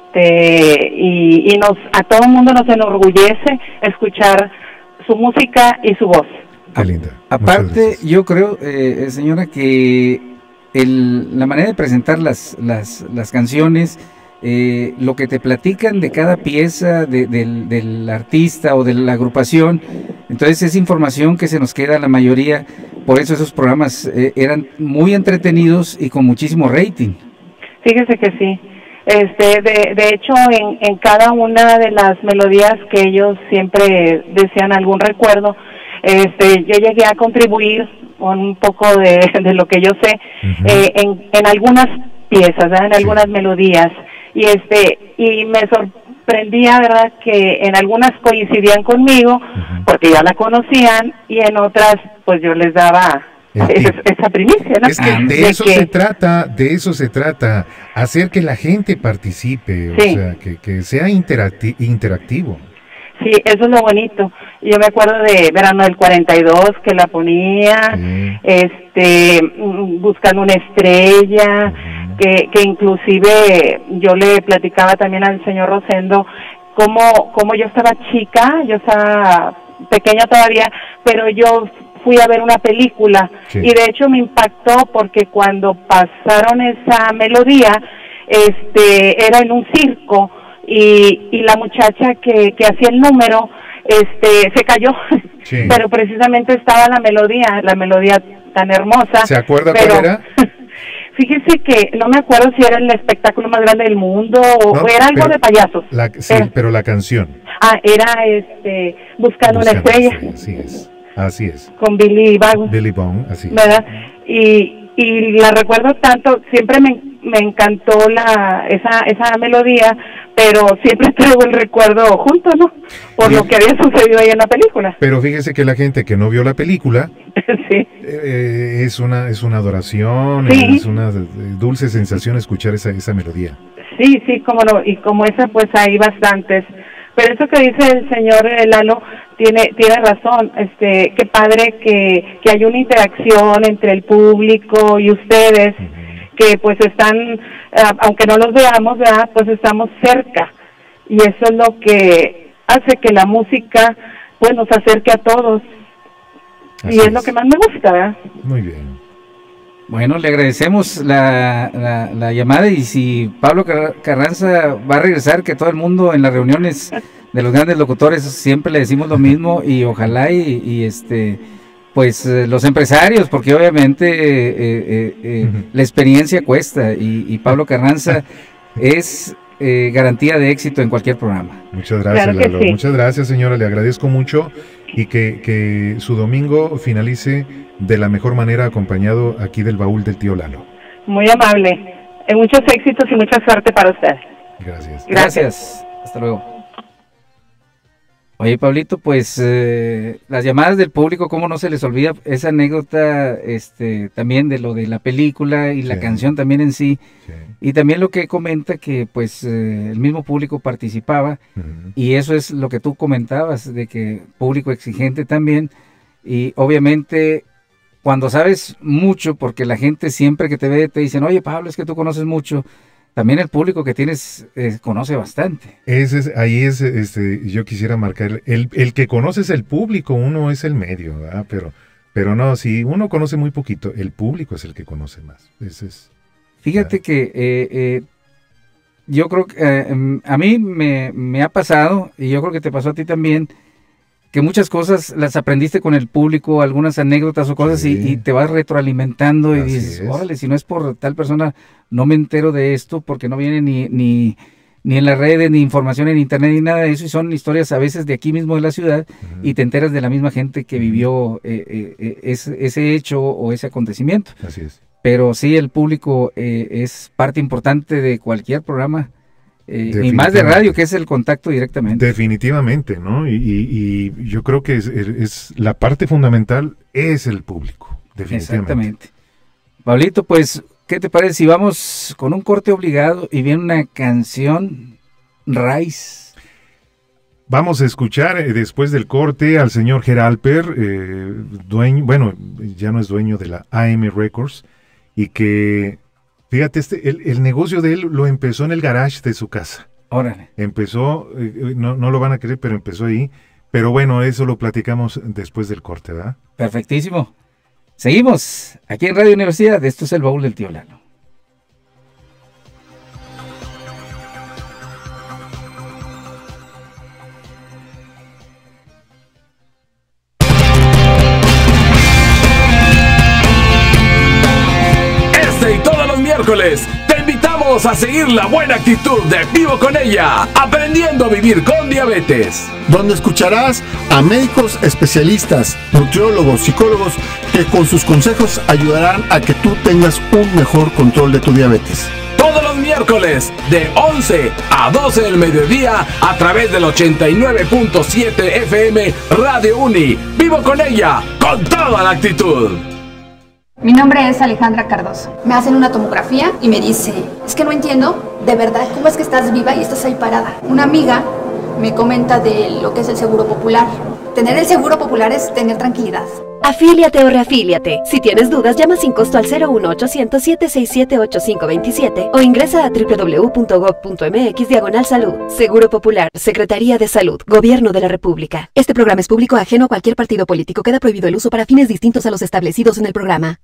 este y, y nos a todo el mundo nos enorgullece escuchar su música y su voz. Qué linda. Aparte, yo creo, eh, señora, que el, la manera de presentar las, las, las canciones, eh, lo que te platican de cada pieza de, del, del artista o de la agrupación, entonces es información que se nos queda a la mayoría, por eso esos programas eh, eran muy entretenidos y con muchísimo rating. Fíjese que sí. Este, de, de hecho, en, en cada una de las melodías que ellos siempre decían algún recuerdo, este, yo llegué a contribuir con un poco de, de lo que yo sé, uh-huh. eh, en, en algunas piezas, ¿verdad? En sí. algunas melodías, y este, y me sorprendía, ¿verdad?, que en algunas coincidían conmigo, uh-huh. porque ya la conocían, y en otras, pues yo les daba es, esa primicia, ¿no? Es que de, de eso que... se trata, de eso se trata, hacer que la gente participe, sí. o sea, que, que sea interacti- interactivo. Sí, eso es lo bonito. Yo me acuerdo de Verano del cuarenta y dos, que la ponía, sí. este, Buscando una estrella, uh-huh. que, que inclusive yo le platicaba también al señor Rosendo cómo, cómo yo estaba chica, yo estaba pequeña todavía, pero yo fui a ver una película, sí. y de hecho me impactó porque cuando pasaron esa melodía, este, era en un circo, y, y la muchacha que, que hacía el número, este, se cayó, sí. pero precisamente estaba la melodía, la melodía tan hermosa. ¿Se acuerda pero, cuál era? Fíjese que no me acuerdo si era el espectáculo más grande del mundo o, no, o era algo de payasos. La, sí, era. Pero la canción. Ah, era este, Buscando, Buscando una estrella. estrella. Así es, así es. Con Billy Bong. Billy Bong, así es. ¿Verdad? Y, y la recuerdo tanto, siempre me, me encantó la esa esa melodía, pero siempre traigo el recuerdo junto, ¿no? Por sí. lo que había sucedido ahí en la película. Pero fíjese que la gente que no vio la película, sí. eh, es una es una adoración, sí. es una dulce sensación escuchar esa esa melodía. Sí, sí, como no, y como esa pues hay bastantes. Pero eso que dice el señor Lalo tiene tiene razón, este, qué padre que, que hay una interacción entre el público y ustedes, uh-huh. que pues están, uh, aunque no los veamos, ¿verdad?, pues estamos cerca, y eso es lo que hace que la música pues nos acerque a todos. Así y es, es lo que más me gusta, ¿verdad? Muy bien. Bueno, le agradecemos la, la, la llamada, y si Pablo Carranza va a regresar, que todo el mundo en las reuniones de los grandes locutores siempre le decimos lo mismo, y ojalá y, y este pues eh, los empresarios, porque obviamente eh, eh, eh, uh-huh. la experiencia cuesta, y, y Pablo Carranza es eh, garantía de éxito en cualquier programa. Muchas gracias, claro Lalo. Sí. Muchas gracias, señora, le agradezco mucho, y que, que su domingo finalice de la mejor manera, acompañado aquí del baúl del tío Lalo. Muy amable. Eh, muchos éxitos y mucha suerte para usted. Gracias. Gracias. Gracias. Hasta luego. Oye, Pablito, pues eh, las llamadas del público, cómo no se les olvida esa anécdota, este, también de lo de la película y sí. la canción también en sí, sí. y también lo que comenta que pues eh, el mismo público participaba, uh-huh. y eso es lo que tú comentabas, de que público exigente también, y obviamente cuando sabes mucho, porque la gente siempre que te ve te dicen, oye Pablo, es que tú conoces mucho, también el público que tienes eh, conoce bastante. Ese es, ahí es, este, yo quisiera marcar, el, el que conoce es el público, uno es el medio, ¿verdad? Pero, pero no, si uno conoce muy poquito, el público es el que conoce más. Ese es, Fíjate ¿verdad? que eh, eh, yo creo que eh, a mí me, me ha pasado, y yo creo que te pasó a ti también, que muchas cosas las aprendiste con el público, algunas anécdotas o cosas, sí. y, y te vas retroalimentando y Así dices, es. órale, si no es por tal persona, no me entero de esto, porque no viene ni, ni, ni en las redes, ni información en internet, ni nada de eso, y son historias a veces de aquí mismo de la ciudad, uh-huh. y te enteras de la misma gente que vivió eh, eh, ese, ese hecho o ese acontecimiento. Así es. Pero sí, el público eh, es parte importante de cualquier programa. Eh, y más de radio, que es el contacto directamente. Definitivamente, ¿no? Y, y, y yo creo que es, es la parte fundamental es el público, definitivamente. Exactamente. Pablito, pues ¿qué te parece si vamos con un corte obligado y viene una canción Rise? Vamos a escuchar eh, después del corte al señor Geralper, eh, dueño, bueno, ya no es dueño de la A M Records, y que, fíjate, este, el, el negocio de él lo empezó en el garage de su casa. Órale. Empezó, eh, no, no lo van a creer, pero empezó ahí. Pero bueno, eso lo platicamos después del corte, ¿verdad? Perfectísimo. Seguimos aquí en Radio Universidad. Esto es el Baúl del Tío Lalo. Este y todos los miércoles te invitamos a seguir la buena actitud de Vivo con ella, aprendiendo a vivir con diabetes, donde escucharás a médicos especialistas, nutriólogos, psicólogos que con sus consejos ayudarán a que tú tengas un mejor control de tu diabetes. Todos los miércoles de once a doce del mediodía a través del ochenta y nueve punto siete F M Radio Uni. Vivo con ella, con toda la actitud. Mi nombre es Alejandra Cardoso. Me hacen una tomografía y me dice, es que no entiendo, de verdad, ¿cómo es que estás viva y estás ahí parada? Una amiga me comenta de lo que es el seguro popular. Tener el seguro popular es tener tranquilidad. Afíliate o reafíliate. Si tienes dudas, llama sin costo al cero uno ochocientos, siete seis siete, ocho cinco dos siete o ingresa a doble u doble u doble u punto gob punto m x diagonal salud. Seguro Popular, Secretaría de Salud, Gobierno de la República. Este programa es público ajeno a cualquier partido político. Queda prohibido el uso para fines distintos a los establecidos en el programa.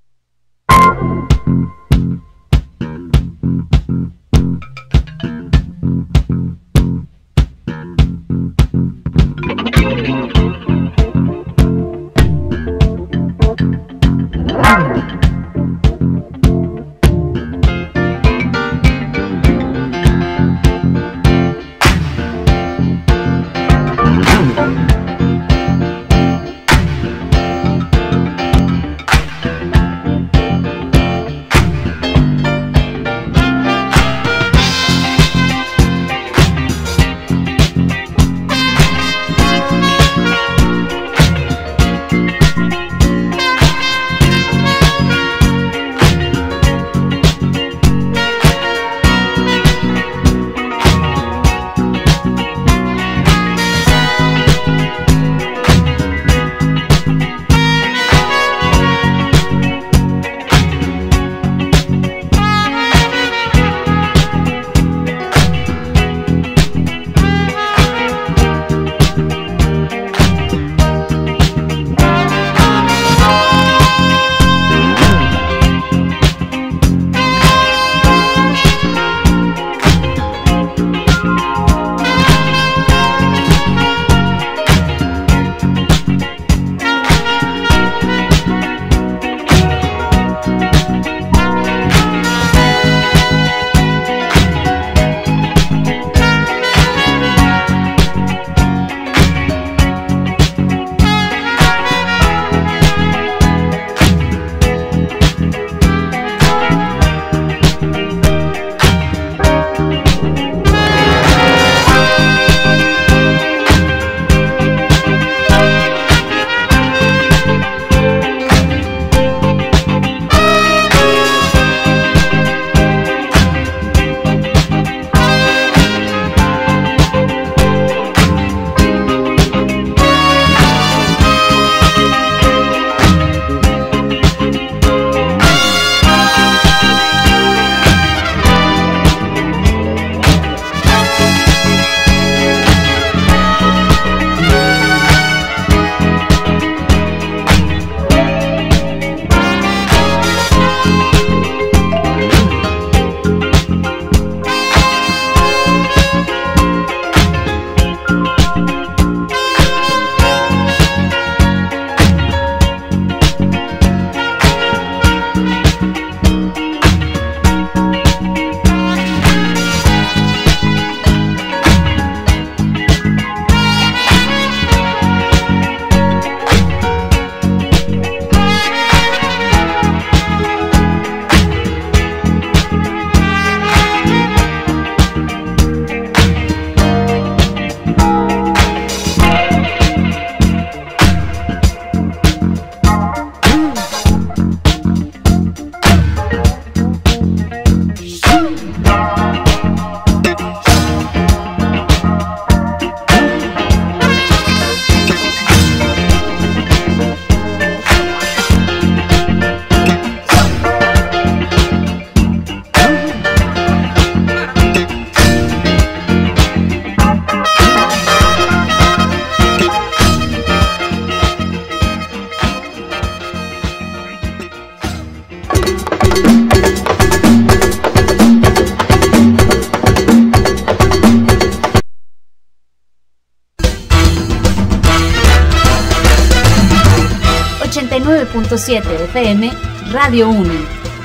nueve punto siete F M, Radio Uni.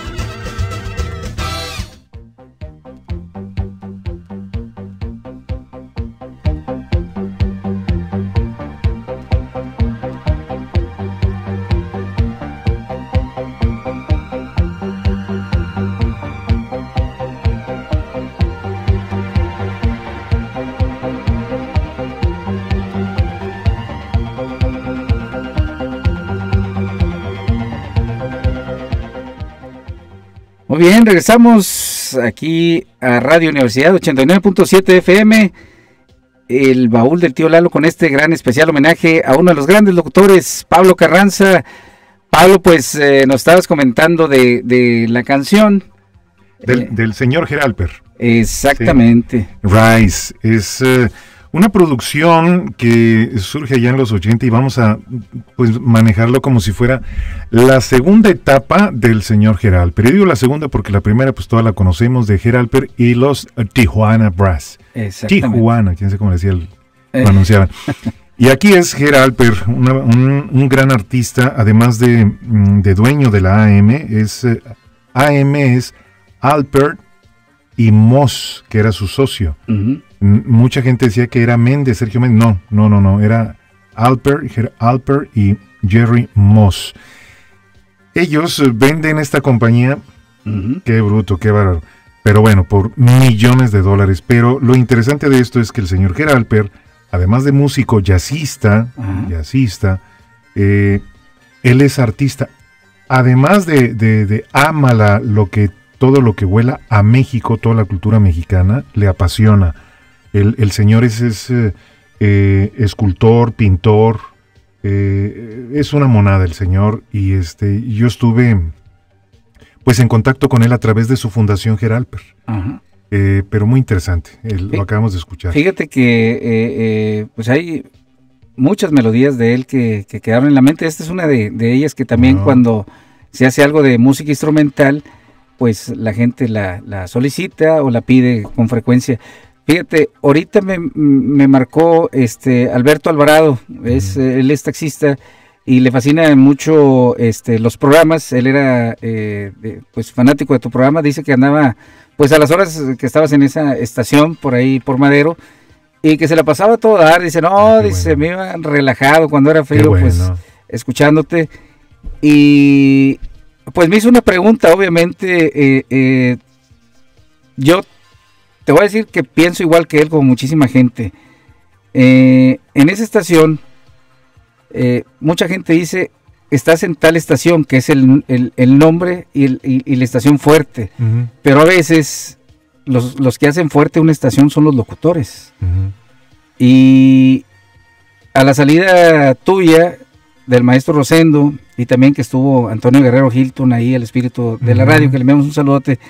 Muy bien, regresamos aquí a Radio Universidad ochenta y nueve punto siete F M, el baúl del tío Lalo, con este gran especial homenaje a uno de los grandes locutores, Pablo Carranza. Pablo, pues eh, nos estabas comentando de, de la canción. Del, eh, del señor Geralper. Exactamente. Sí. Rise, es eh, una producción que surge allá en los ochenta y vamos a pues manejarlo como si fuera la segunda etapa del señor Geralper. Y digo la segunda porque la primera pues toda la conocemos, de Geralper y los Tijuana Brass. Exactamente. Tijuana, quién sé cómo decía el, Eh. lo anunciaban. Y aquí es Geralper, una, un, un gran artista, además de, de dueño de la A M. Es eh, A M es Alpert y Moss, que era su socio. Uh-huh. M- mucha gente decía que era Méndez, Sergio Méndez. No, no, no, no. Era Alpert, Ger- Alpert y Jerry Moss. Ellos eh, venden esta compañía. Uh-huh. Qué bruto, qué bárbaro. Pero bueno, por millones de dólares. Pero lo interesante de esto es que el señor Geralper, además de músico, jazzista, Uh-huh. jazzista, eh, él es artista. Además de, de, de ama la, lo que todo lo que huela a México, toda la cultura mexicana, le apasiona. El, el señor es, es eh, eh, escultor, pintor, eh, es una monada el señor, y este yo estuve pues en contacto con él a través de su fundación Geralper. Ajá. Eh, pero muy interesante, el- lo acabamos de escuchar. Fíjate que eh, eh, pues hay muchas melodías de él que, que quedaron en la mente. Esta es una de, de ellas que también Ah. cuando se hace algo de música instrumental, pues la gente la, la solicita o la pide con frecuencia. Fíjate, ahorita me, me marcó este Alberto Alvarado, es, eh, él es taxista y le fascina mucho este los programas. Él era eh, de- pues fanático de tu programa, dice que andaba pues a las horas que estabas en esa estación por ahí por Madero y que se la pasaba todo a dar. Dice, no, dice, me iba relajado cuando era frío, bueno. pues escuchándote. Y pues me hizo una pregunta, obviamente. eh, eh, yo te voy a decir que pienso igual que él, como muchísima gente. Eh, en esa estación, eh, mucha gente dice, estás en tal estación, que es el, el- el nombre y, el- y- y la estación fuerte. Ujú, Pero a veces los, los que hacen fuerte una estación son los locutores. ujú. Y a la salida tuya, del maestro Rosendo, y también que estuvo Antonio Guerrero Hilton ahí, el espíritu de la Ujú. radio, que le enviamos un saludote,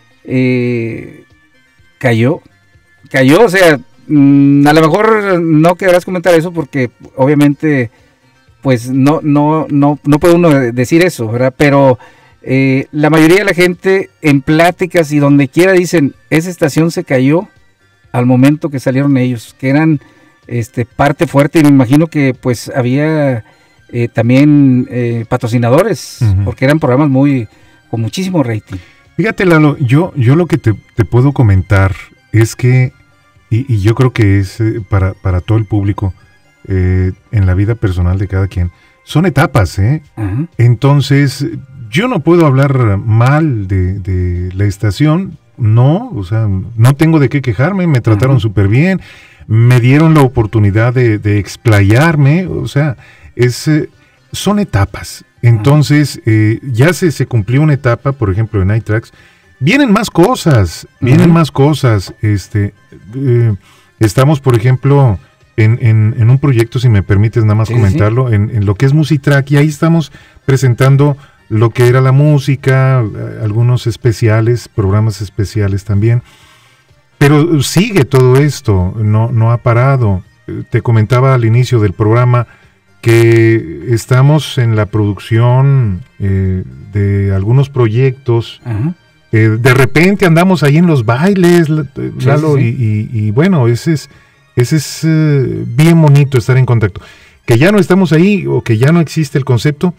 eh, cayó, cayó, o sea, mm, a lo mejor no querrás comentar eso porque obviamente pues no, no, no, no puede uno de- decir eso, ¿verdad? Pero eh, la mayoría de la gente en pláticas y donde quiera dicen, esa estación se cayó al momento que salieron ellos, que eran este parte fuerte, y me imagino que pues había eh, también eh, patrocinadores, Ujú. porque eran programas muy con muchísimo rating. Fíjate, Lalo, yo, yo lo que te, te puedo comentar es que, y, y yo creo que es eh, para, para todo el público, eh, en la vida personal de cada quien, son etapas, ¿eh? Ajá. Entonces, yo no puedo hablar mal de, de la estación, no, o sea, no tengo de qué quejarme, me trataron Ajá. súper bien, me dieron la oportunidad de, de explayarme, o sea, es, eh, son etapas. Entonces, eh, ya se, se cumplió una etapa, por ejemplo, en Night Tracks. Vienen más cosas, vienen Ujú. más cosas. Este, eh, estamos, por ejemplo, en, en- en un proyecto, si me permites nada más Sí, sí, comentarlo, En, en lo que es Musitrack, y ahí estamos presentando lo que era la música, eh, algunos especiales, programas especiales también. Pero sigue todo esto, no, no ha parado. Eh, Te comentaba al inicio del programa que estamos en la producción eh, de algunos proyectos. Ajá. Eh, de repente andamos ahí en los bailes, la- eh, Sí, Lalo, sí, Y, y- y bueno, ese es, ese es eh, bien bonito estar en contacto. Que ya no estamos ahí o que ya no existe el concepto,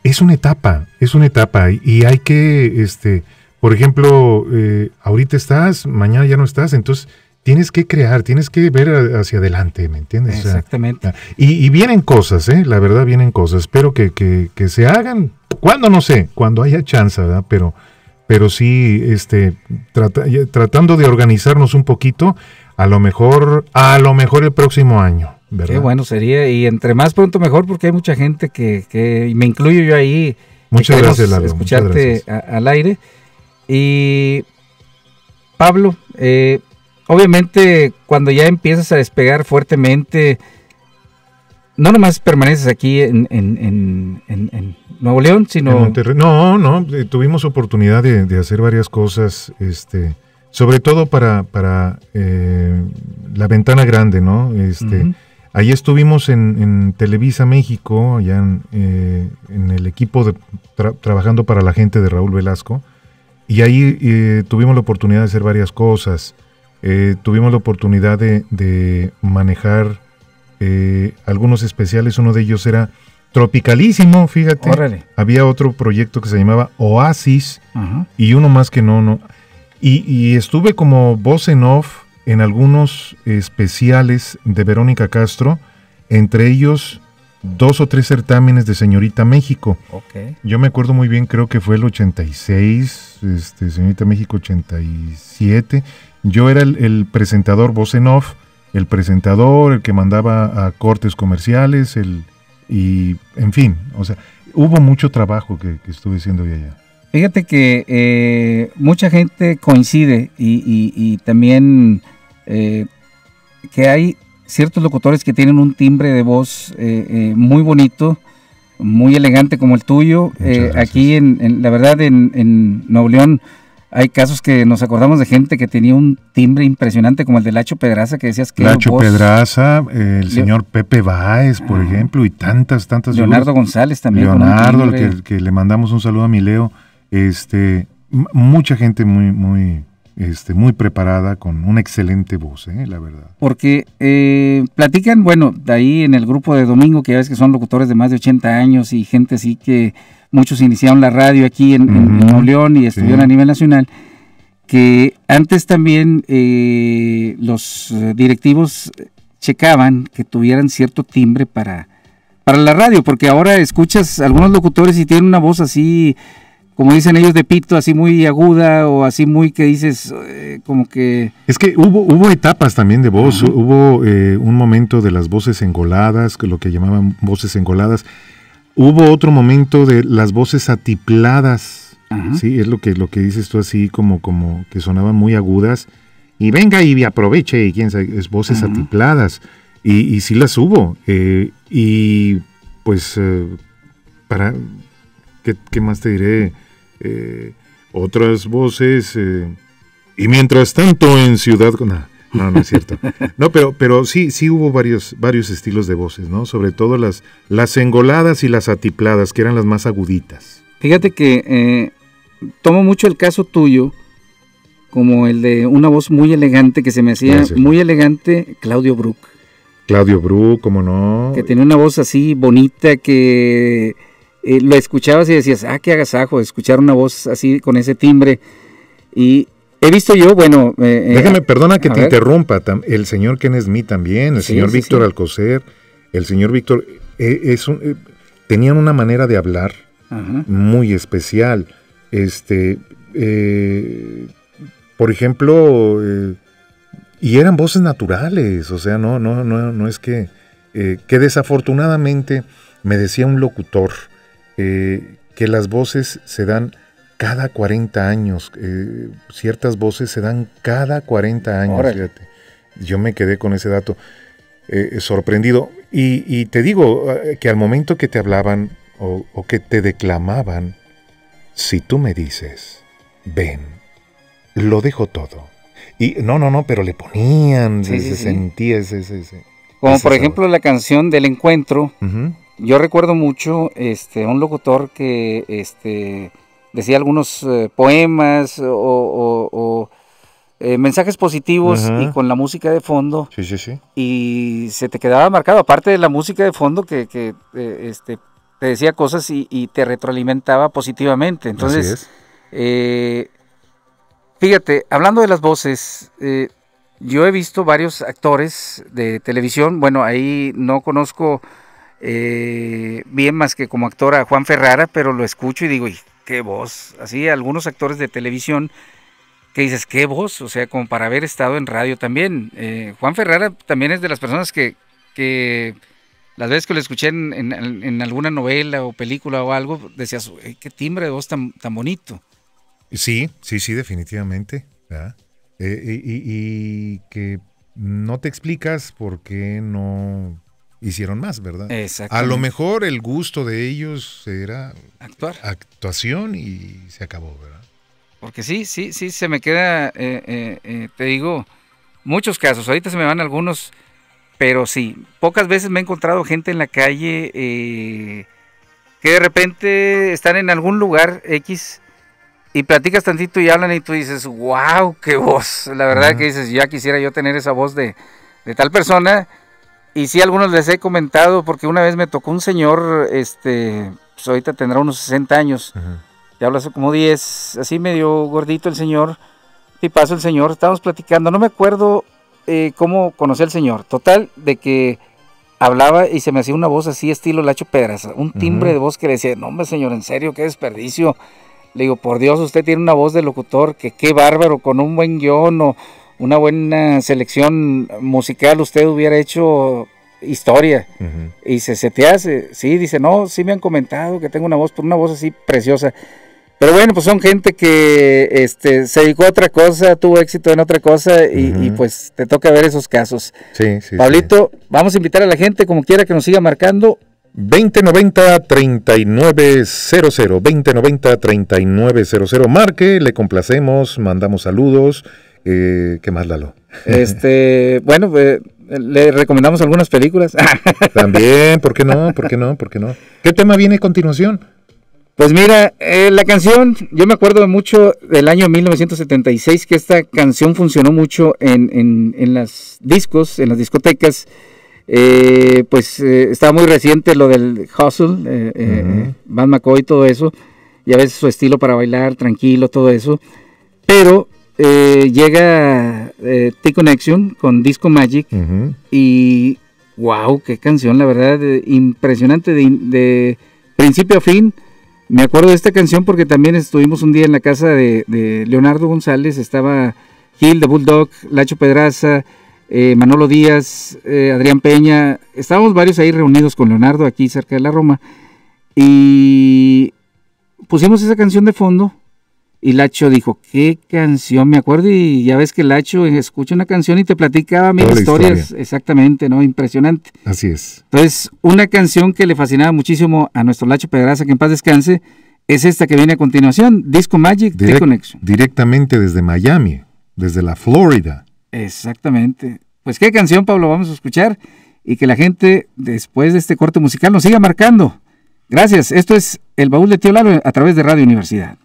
es una etapa, es una etapa y, y hay que, este, por ejemplo, eh, ahorita estás, mañana ya no estás, entonces tienes que crear, tienes que ver a, hacia adelante, ¿me entiendes? Exactamente. O sea, y, y vienen cosas, ¿eh? La verdad vienen cosas. Espero que, que, que se hagan, cuando no sé, cuando haya chance, ¿verdad? Pero, pero sí, este, trata, tratando de organizarnos un poquito, a lo mejor, a lo mejor el próximo año. ¿Verdad? Qué bueno sería, y entre más pronto mejor, porque hay mucha gente que, que y me incluyo yo ahí. Muchas gracias, Lalo. Escucharte muchas gracias. A, al aire. Y Pablo, eh, obviamente cuando ya empiezas a despegar fuertemente, no nomás permaneces aquí en, en, en, en, en Nuevo León, sino... No, no, eh, tuvimos oportunidad de, de hacer varias cosas, este, sobre todo para, para eh, la ventana grande, ¿no? Este, uh-huh. Ahí estuvimos en, en Televisa México, allá en, eh, en el equipo de tra- trabajando para la gente de Raúl Velasco, y ahí eh, tuvimos la oportunidad de hacer varias cosas. Eh, tuvimos la oportunidad de, de manejar eh, algunos especiales. Uno de ellos era Tropicalísimo, fíjate. Órale. Había otro proyecto que se llamaba Oasis, uh-huh. y uno más que no, no. Y, y estuve como voz en off en algunos especiales de Verónica Castro, entre ellos dos o tres certámenes de Señorita México. Okay. Yo me acuerdo muy bien, creo que fue el ochenta y seis, este, Señorita México ochenta y siete. Yo era el, el presentador voz en off, el presentador, el que mandaba a cortes comerciales, el y en fin, o sea, hubo mucho trabajo que, que estuve haciendo yo allá. Fíjate que eh, mucha gente coincide y, y, y también eh, que hay ciertos locutores que tienen un timbre de voz eh, eh, muy bonito, muy elegante como el tuyo. Eh, aquí, en, en la verdad, en, en Nuevo León hay casos que nos acordamos de gente que tenía un timbre impresionante como el de Lacho Pedraza, que decías que Lacho voz... Pedraza, eh, el señor Pepe Báez, por ah. ejemplo, y tantas, tantas... Leonardo figuras. González también. Leonardo, que, que le mandamos un saludo a mi Leo. Este, m- mucha gente muy, muy, este, muy preparada, con una excelente voz, eh, la verdad. Porque eh, platican, bueno, de ahí en el grupo de Domingo, que ya ves que son locutores de más de ochenta años y gente así que muchos iniciaron la radio aquí en, uh-huh. en Nuevo León y estuvieron sí. a nivel nacional, que antes también eh, los directivos checaban que tuvieran cierto timbre para, para la radio, porque ahora escuchas algunos locutores y tienen una voz así, como dicen ellos, de pito, así muy aguda o así muy que dices, eh, como que... Es que hubo hubo etapas también de voz, uh-huh. hubo eh, un momento de las voces engoladas, lo que llamaban voces engoladas. Hubo otro momento de las voces atipladas, uh-huh. sí, es lo que lo que dices tú, así como como que sonaban muy agudas, y venga y aproveche, y quién sabe, es voces uh-huh. atipladas, y, y sí las hubo, eh, y pues eh, para, ¿qué, qué más te diré? Eh, otras voces, eh, y mientras tanto en Ciudad... No, no, no es cierto. No, pero, pero sí, sí hubo varios, varios estilos de voces, ¿no? Sobre todo las, las engoladas y las atipladas, que eran las más aguditas. Fíjate que eh, tomo mucho el caso tuyo, como el de una voz muy elegante, que se me hacía Gracias. muy elegante, Claudio Brook. Claudio Brook, ¿cómo no? Que tenía una voz así bonita, que eh, lo escuchabas y decías, ah, qué agasajo, escuchar una voz así con ese timbre. Y he visto yo, bueno... Eh, Déjame, eh, perdona que te ver. interrumpa, el señor Ken Smith también, el sí, señor sí, Víctor sí. Alcocer, el señor Víctor, eh, es un, eh, tenían una manera de hablar Ajá. muy especial. Este, eh, por ejemplo, eh, y eran voces naturales, o sea, no, no, no, no es que, eh, que desafortunadamente me decía un locutor eh, que las voces se dan cada cuarenta años, eh, ciertas voces se dan cada cuarenta años, Órale. fíjate. Yo me quedé con ese dato eh, sorprendido. Y, y te digo eh, que al momento que te hablaban o, o que te declamaban, si tú me dices, ven, lo dejo todo. Y no, no, no, pero le ponían, sí, se, sí, se sí. sentía ese... ese, ese Como ese por sabor. ejemplo la canción del encuentro, uh-huh. yo recuerdo mucho este, a un locutor que... este decía algunos eh, poemas o, o, o eh, mensajes positivos uh-huh. y con la música de fondo. Sí, sí, sí. Y se te quedaba marcado, aparte de la música de fondo que, que eh, este, te decía cosas y, y te retroalimentaba positivamente. Entonces, Así es. eh, fíjate, hablando de las voces, eh, yo he visto varios actores de televisión, bueno, ahí no conozco eh, bien más que como actor a Juan Ferrara, pero lo escucho y digo, "Y qué voz", así algunos actores de televisión que dices, qué voz, o sea, como para haber estado en radio también. Eh, Juan Ferrara también es de las personas que, que las veces que lo escuché en, en, en alguna novela o película o algo, decías, qué timbre de voz tan, tan bonito. Sí, sí, sí, definitivamente, ¿verdad? Eh, y, y, y que no te explicas por qué no hicieron más, ¿verdad? A lo mejor el gusto de ellos era actuar, actuación y se acabó, ¿verdad? Porque sí, sí, sí, se me queda, eh, eh, eh, te digo, muchos casos, ahorita se me van algunos, pero sí, pocas veces me he encontrado gente en la calle eh, que de repente están en algún lugar X y platicas tantito y hablan y tú dices, wow, qué voz. La verdad uh-huh. que dices, ya quisiera yo tener esa voz de, de tal persona. Y sí, algunos les he comentado, porque una vez me tocó un señor, este, pues ahorita tendrá unos sesenta años, uh-huh. te hablo hace como diez, así medio gordito el señor, tipazo el señor, estábamos platicando, no me acuerdo eh, cómo conocí al señor, total, de que hablaba y se me hacía una voz así estilo Lacho Pedraza, un timbre uh-huh. de voz que le decía, no hombre señor, en serio, qué desperdicio. Le digo, por Dios, usted tiene una voz de locutor, que qué bárbaro, con un buen guión o una buena selección musical, usted hubiera hecho historia. Uh-huh. Y se, se te hace, sí, dice, no, sí me han comentado que tengo una voz, pero una voz así preciosa. Pero bueno, pues son gente que este, se dedicó a otra cosa, tuvo éxito en otra cosa y, uh-huh. y pues te toca ver esos casos. Sí, sí, Pablito, sí. Vamos a invitar a la gente, como quiera, que nos siga marcando. veinte noventa, treinta y nueve cero cero, veinte noventa, treinta y nueve cero cero, marque, le complacemos, mandamos saludos, eh, ¿qué más, Lalo? Este, bueno, eh, le recomendamos algunas películas. También, ¿por qué no? ¿Por qué no? ¿Por qué no? ¿Qué tema viene a continuación? Pues mira, eh, la canción, yo me acuerdo mucho del año mil novecientos setenta y seis, que esta canción funcionó mucho en, en, en las discos, en las discotecas. Eh, pues eh, estaba muy reciente lo del hustle, eh, eh, uh-huh. Van McCoy, todo eso, y a veces su estilo para bailar, tranquilo, todo eso, pero eh, llega eh, T-Connection con Disco Magic, uh-huh. y wow, qué canción, la verdad, eh, impresionante de, de principio a fin. Me acuerdo de esta canción porque también estuvimos un día en la casa de, de Leonardo González, estaba Gil de Bulldog, Lacho Pedraza, Eh, Manolo Díaz, eh, Adrián Peña, estábamos varios ahí reunidos con Leonardo aquí cerca de la Roma y pusimos esa canción de fondo y Lacho dijo, ¿qué canción? Me acuerdo, y ya ves que Lacho escucha una canción y te platicaba mil historias, historia. Exactamente, ¿no? Impresionante. Así es. Entonces, una canción que le fascinaba muchísimo a nuestro Lacho Pedraza, que en paz descanse, es esta que viene a continuación, Disco Magic, Direct, T-Connection. Directamente desde Miami, desde la Florida. Exactamente. Pues qué canción, Pablo, vamos a escuchar y que la gente después de este corte musical nos siga marcando. Gracias. Esto es El Baúl de Tío Lalo a través de Radio Universidad.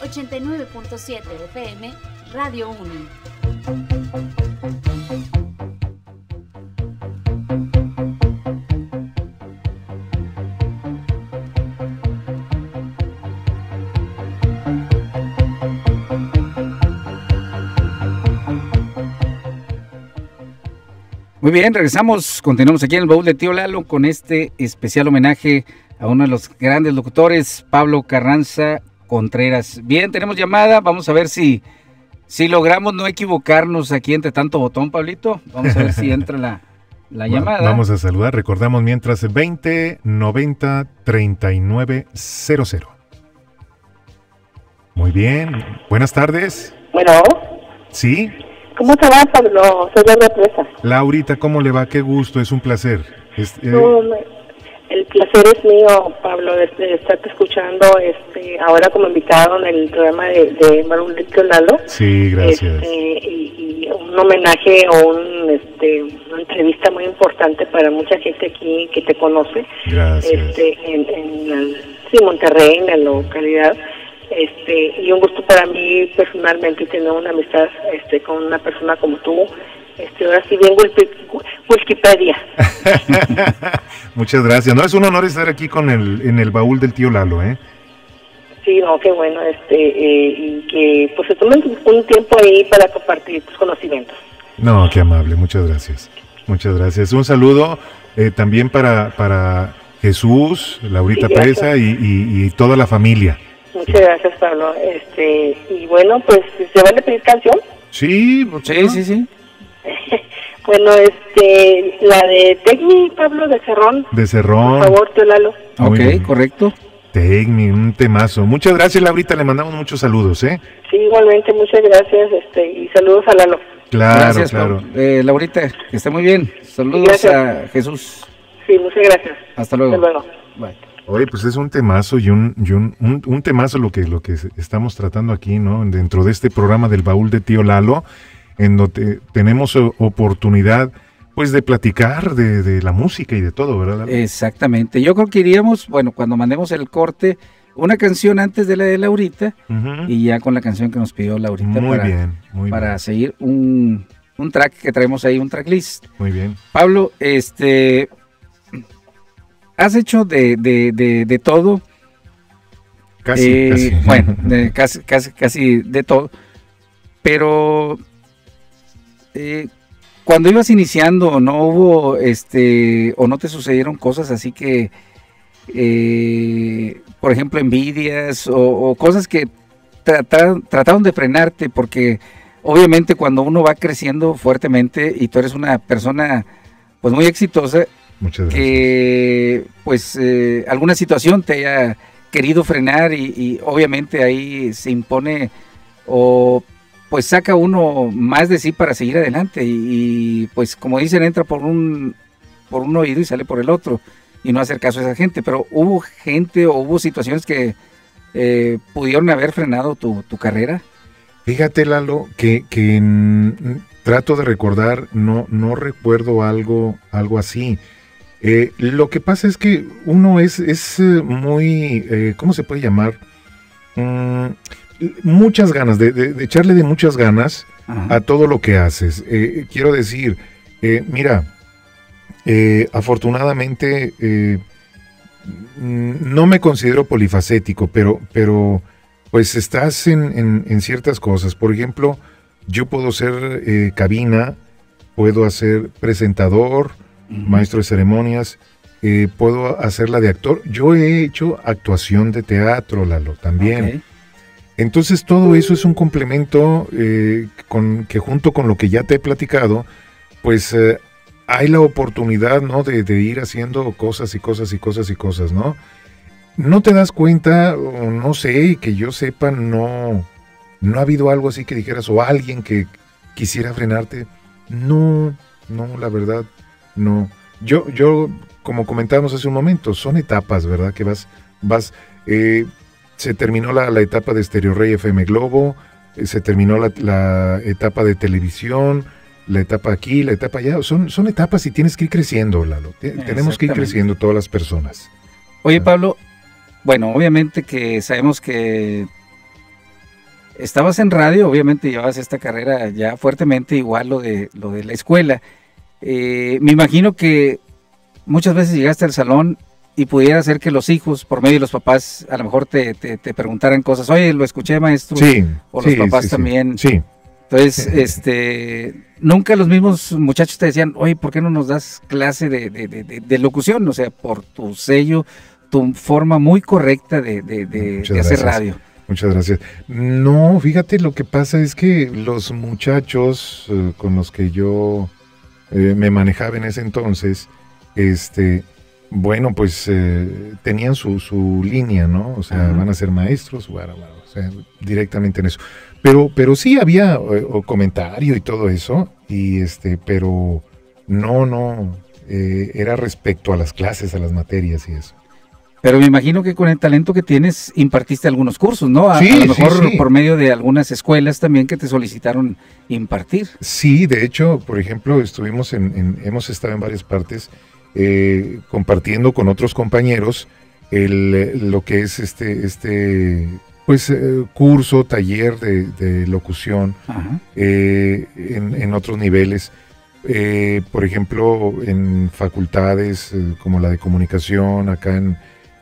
ochenta y nueve punto siete F M, Radio Uni. Muy bien, regresamos, continuamos aquí en el baúl de Tío Lalo con este especial homenaje a uno de los grandes locutores, Pablo Carranza Contreras. Bien, tenemos llamada, vamos a ver si, si logramos no equivocarnos aquí entre tanto botón, Pablito. Vamos a ver si entra la, la llamada. Vamos a saludar, recordamos mientras veinte noventa treinta y nueve cero cero. Muy bien, buenas tardes. Bueno. ¿Sí? ¿Cómo te va, Pablo? Soy Laura Presa. Laurita, ¿cómo le va? Qué gusto, es un placer. Es, eh... no, el placer es mío, Pablo, de, de estarte escuchando este, ahora como invitado en el programa de, de Baúl de Tío Lalo. Sí, gracias. Este, y, y un homenaje o un, este, una entrevista muy importante para mucha gente aquí que te conoce. Gracias. Este, en, en el, sí, Monterrey, en la localidad. Este, y un gusto para mí personalmente tener una amistad este, con una persona como tú. Este, ahora sí bien Wikipedia. Muchas gracias. No, es un honor estar aquí con el, en el baúl del Tío Lalo, ¿eh? Sí, no, qué bueno, este, eh, y que pues se tomen un tiempo ahí para compartir tus conocimientos. No, qué amable, muchas gracias. Muchas gracias. Un saludo eh, también para, para Jesús, Laurita sí, Presa y, y, y toda la familia. Muchas gracias, Pablo. Este, y bueno, pues, ¿se van a pedir canción? Sí, sí, sí, sí. Bueno, este, la de Tecmi, Pablo, de Cerrón. De Cerrón. Por favor, Tío Lalo. Ok, correcto. Tecmi, un temazo. Muchas gracias, Laurita, le mandamos muchos saludos, ¿eh? Sí, igualmente, muchas gracias, este, y saludos a Lalo. Claro, gracias, claro. Eh, Laurita, que esté muy bien. Saludos a Jesús. Sí, muchas gracias. Hasta luego. Hasta luego. Bye. Oye, pues es un temazo y un, y un, un, un temazo lo que, lo que estamos tratando aquí, ¿no? Dentro de este programa del baúl de Tío Lalo, en donde tenemos oportunidad, pues, de platicar de, de la música y de todo, ¿verdad, Lalo? Exactamente. Yo creo que iríamos, bueno, cuando mandemos el corte, una canción antes de la de Laurita, uh-huh. y ya con la canción que nos pidió Laurita. Muy para, bien, muy Para bien. seguir un, un track que traemos ahí, un tracklist. Muy bien. Pablo, este... has hecho de, de, de, de todo. Casi, eh, casi. Bueno, de, casi, casi, casi de todo. Pero eh, cuando ibas iniciando, ¿no hubo, este, o no te sucedieron cosas así que, eh, por ejemplo, envidias o, o cosas que trataron, trataron de frenarte? Porque obviamente cuando uno va creciendo fuertemente y tú eres una persona pues muy exitosa, muchas gracias, que pues eh, alguna situación te haya querido frenar y, y obviamente ahí se impone o pues saca uno más de sí para seguir adelante y, y pues como dicen, entra por un por un oído y sale por el otro y no hacer caso a esa gente. Pero hubo gente o hubo situaciones que eh, pudieron haber frenado tu, tu carrera. Fíjate, Lalo, que, que en, trato de recordar, no, no recuerdo algo, algo así. Eh, lo que pasa es que uno es, es muy, eh, ¿cómo se puede llamar? Mm, muchas ganas, de, de, de echarle de muchas ganas Ajá. a todo lo que haces. Eh, quiero decir, eh, mira, eh, afortunadamente eh, no me considero polifacético, pero, pero pues estás en, en, en ciertas cosas. Por ejemplo, yo puedo ser eh, cabina, puedo hacer presentador, uh-huh. maestro de ceremonias, eh, puedo hacerla de actor. Yo he hecho actuación de teatro, Lalo, también. Okay. Entonces todo eso es un complemento eh, con, que junto con lo que ya te he platicado, pues eh, hay la oportunidad, ¿no? De, de ir haciendo cosas y cosas y cosas y cosas, ¿no? No te das cuenta, o no sé, que yo sepa, no, no ha habido algo así que dijeras, o alguien que quisiera frenarte. No, no, la verdad, no. Yo, yo, como comentábamos hace un momento, son etapas, ¿verdad? Que vas, vas, eh, se terminó la, la etapa de Stereo Rey F M Globo, eh, se terminó la, la etapa de televisión, la etapa aquí, la etapa allá. Son, son etapas y tienes que ir creciendo, Lalo. Tenemos que ir creciendo todas las personas. Oye, Pablo, bueno, obviamente que sabemos que estabas en radio, obviamente llevabas esta carrera ya fuertemente, igual lo de, lo de la escuela. Eh, me imagino que muchas veces llegaste al salón y pudiera ser que los hijos, por medio de los papás, a lo mejor te, te, te preguntaran cosas. Oye, lo escuché, maestro. Sí. O los sí, papás sí, también. Sí. Entonces, este, nunca los mismos muchachos te decían, oye, ¿por qué no nos das clase de, de, de, de, de locución? O sea, por tu sello, tu forma muy correcta de, de, de, de hacer radio. Muchas gracias. No, fíjate, lo que pasa es que los muchachos eh, con los que yo eh, me manejaba en ese entonces, este, bueno, pues eh, tenían su, su línea, ¿no? O sea, uh-huh. van a ser maestros, bueno, bueno, o sea, directamente en eso. Pero, pero sí había eh, o comentario y todo eso, y este, pero no, no, eh, era respecto a las clases, a las materias y eso. Pero me imagino que con el talento que tienes impartiste algunos cursos, ¿no? A, sí, a lo mejor sí, sí. por medio de algunas escuelas también que te solicitaron impartir. Sí, de hecho, por ejemplo, estuvimos en, en hemos estado en varias partes eh, compartiendo con otros compañeros el, lo que es este, este pues eh, curso, taller de, de locución eh, en, en otros niveles. Eh, por ejemplo, en facultades eh, como la de comunicación, acá en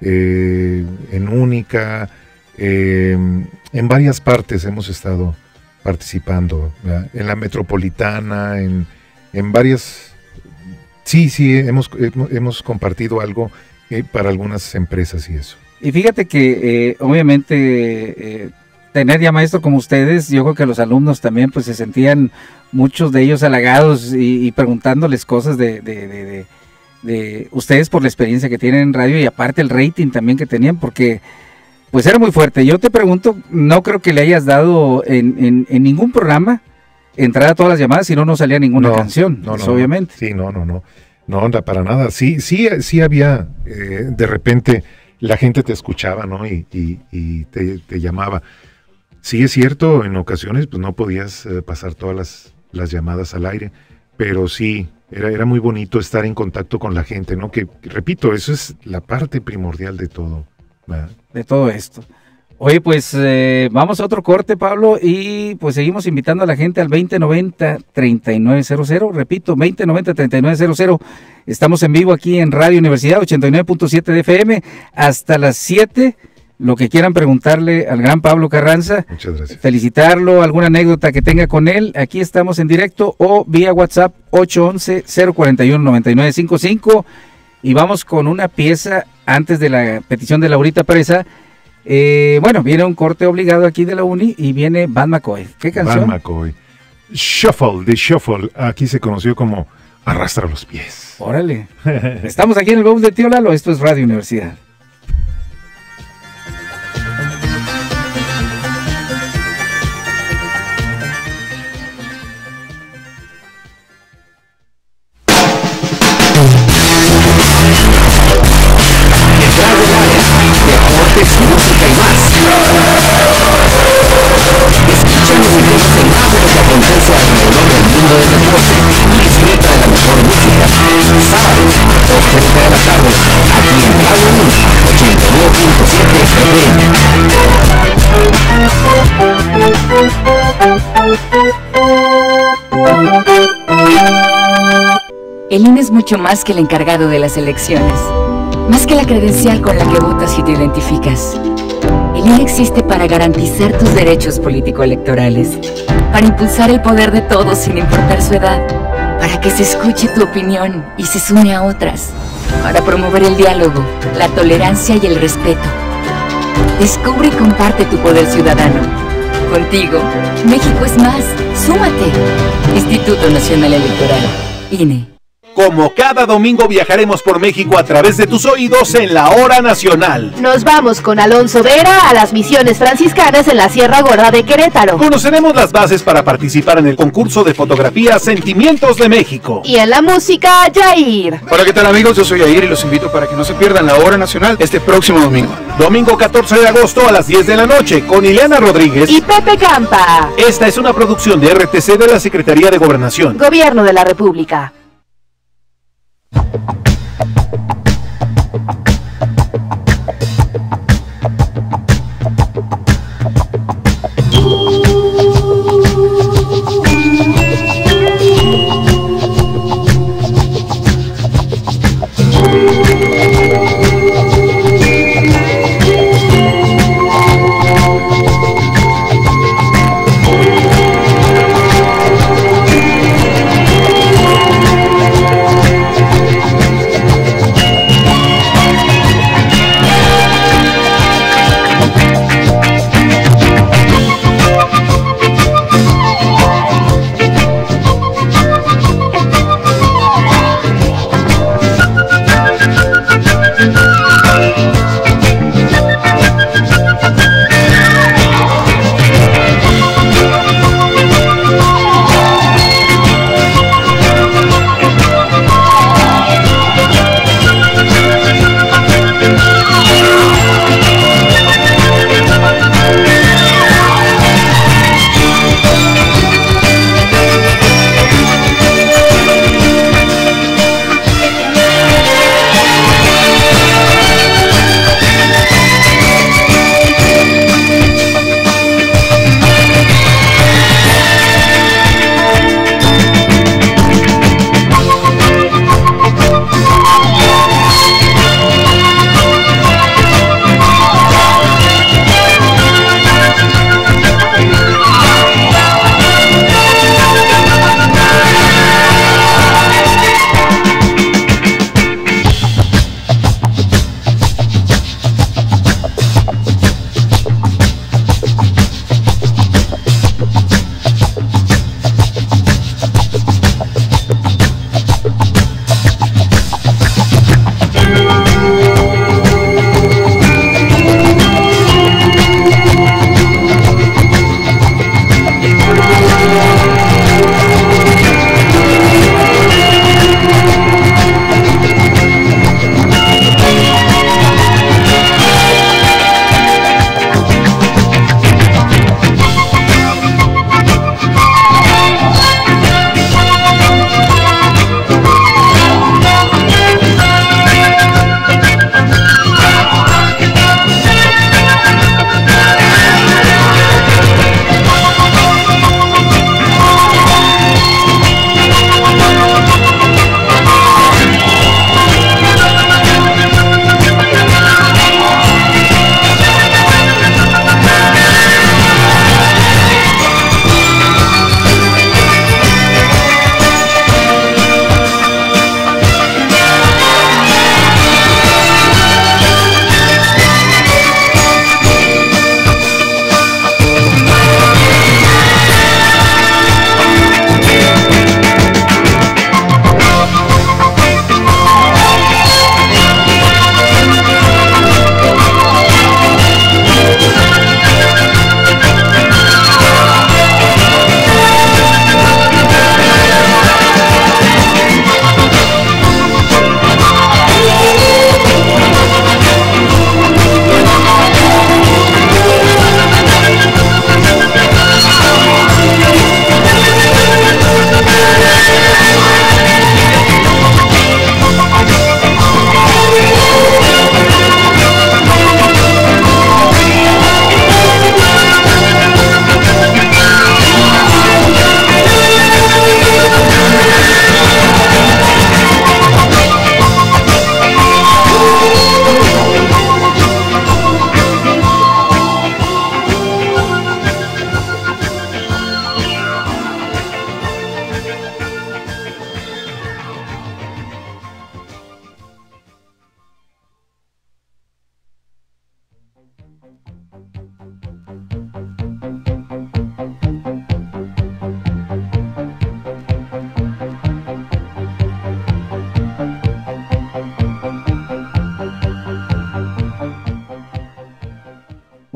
Eh, en Única, eh, en varias partes hemos estado participando, ¿verdad? En la Metropolitana, en, en varias, sí, sí, hemos, hemos, hemos compartido algo eh, para algunas empresas y eso. Y fíjate que eh, obviamente eh, tener ya maestros como ustedes, yo creo que los alumnos también pues se sentían muchos de ellos halagados y, y preguntándoles cosas de, de, de, de de ustedes por la experiencia que tienen en radio y aparte el rating también que tenían, porque pues era muy fuerte. Yo te pregunto, no creo que le hayas dado en, en, en ningún programa entrar a todas las llamadas, si no, no salía ninguna no, canción, no, pues, no, obviamente. Sí, no, no, no, no onda para nada. Sí, sí, sí había, eh, de repente la gente te escuchaba, ¿no? Y, y, y te, te llamaba. Sí es cierto, en ocasiones pues no podías eh, pasar todas las, las llamadas al aire, pero sí, Era, era muy bonito estar en contacto con la gente, ¿no? Que, repito, eso es la parte primordial de todo, ¿verdad? De todo esto. Oye, pues eh, vamos a otro corte, Pablo, y pues seguimos invitando a la gente al veinte noventa, treinta y nueve cero cero. Repito, veinte noventa, treinta y nueve cero cero. Estamos en vivo aquí en Radio Universidad ochenta y nueve punto siete de F M hasta las siete. Lo que quieran preguntarle al gran Pablo Carranza. Muchas gracias. Felicitarlo, alguna anécdota que tenga con él. Aquí estamos en directo o vía WhatsApp ocho once, cero cuarenta y uno, noventa y nueve cincuenta y cinco. Y vamos con una pieza antes de la petición de Laurita Presa. Eh, bueno, viene un corte obligado aquí de la Uni y viene Van McCoy. ¿Qué canción? Van McCoy. Shuffle, de Shuffle. Aquí se conoció como Arrastra los pies. Órale. Estamos aquí en el baúl de Tío Lalo. Esto es Radio Universidad. Música y más. Escuchamos y conocen más de lo que acontece alrededor del mundo del deporte. Disfruta de la mejor música. Sábados, dos treinta de la tarde, aquí en Radio Uni, ochenta y nueve punto siete F M. El I N E es mucho más que el encargado de las elecciones. Más que la credencial con la que votas y te identificas. El I N E existe para garantizar tus derechos político-electorales, para impulsar el poder de todos sin importar su edad, para que se escuche tu opinión y se sume a otras, para promover el diálogo, la tolerancia y el respeto. Descubre y comparte tu poder ciudadano. Contigo, México es más. ¡Súmate! Instituto Nacional Electoral, I N E. Como cada domingo viajaremos por México a través de tus oídos en la Hora Nacional. Nos vamos con Alonso Vera a las misiones franciscanas en la Sierra Gorda de Querétaro. Conoceremos las bases para participar en el concurso de fotografía Sentimientos de México. Y en la música, Yair. Hola, ¿qué tal amigos? Yo soy Yair y los invito para que no se pierdan la Hora Nacional este próximo domingo. Domingo catorce de agosto a las diez de la noche con Ileana Rodríguez y Pepe Campa. Esta es una producción de R T C de la Secretaría de Gobernación. Gobierno de la República.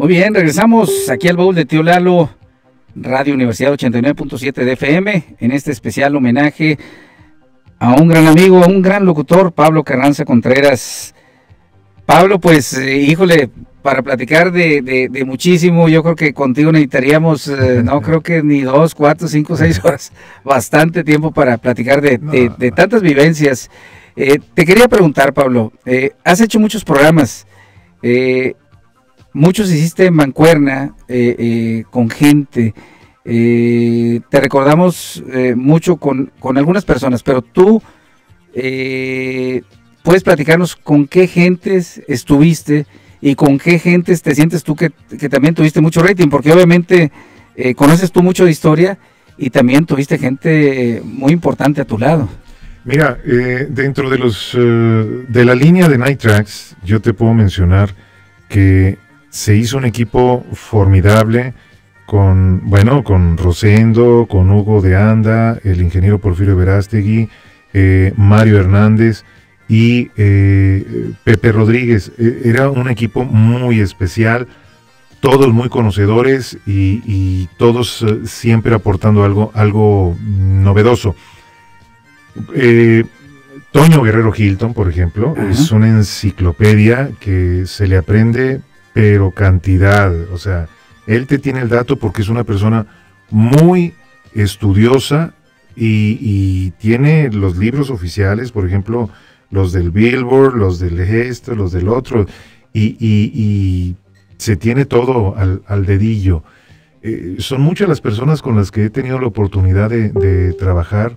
Muy bien, regresamos aquí al baúl de Tío Lalo, Radio Universidad ochenta y nueve punto siete de F M, en este especial homenaje a un gran amigo, a un gran locutor, Pablo Carranza Contreras. Pablo, pues, eh, híjole, para platicar de, de, de muchísimo, yo creo que contigo necesitaríamos, eh, no creo que ni dos, cuatro, cinco, seis horas, bastante tiempo para platicar de, de, de tantas vivencias. Eh, te quería preguntar, Pablo, eh, has hecho muchos programas, eh, muchos hiciste en mancuerna, eh, eh, con gente, eh, te recordamos eh, mucho con, con algunas personas, pero tú eh, puedes platicarnos con qué gentes estuviste y con qué gentes te sientes tú que, que también tuviste mucho rating, porque obviamente eh, conoces tú mucho de historia y también tuviste gente eh, muy importante a tu lado. Mira, eh, dentro de los uh, de la línea de Night Tracks, yo te puedo mencionar que se hizo un equipo formidable con, bueno, con Rosendo, con Hugo de Anda, el ingeniero Porfirio Verástegui, eh, Mario Hernández y eh, Pepe Rodríguez. Eh, era un equipo muy especial, todos muy conocedores y, y todos eh, siempre aportando algo, algo novedoso. Eh, Toño Guerrero Hilton, por ejemplo, Ajá. es una enciclopedia que se le aprende, pero cantidad, o sea, él te tiene el dato porque es una persona muy estudiosa y, y tiene los libros oficiales, por ejemplo, los del Billboard, los del esto, los del otro, y, y, y se tiene todo al, al dedillo. Eh, son muchas las personas con las que he tenido la oportunidad de, de trabajar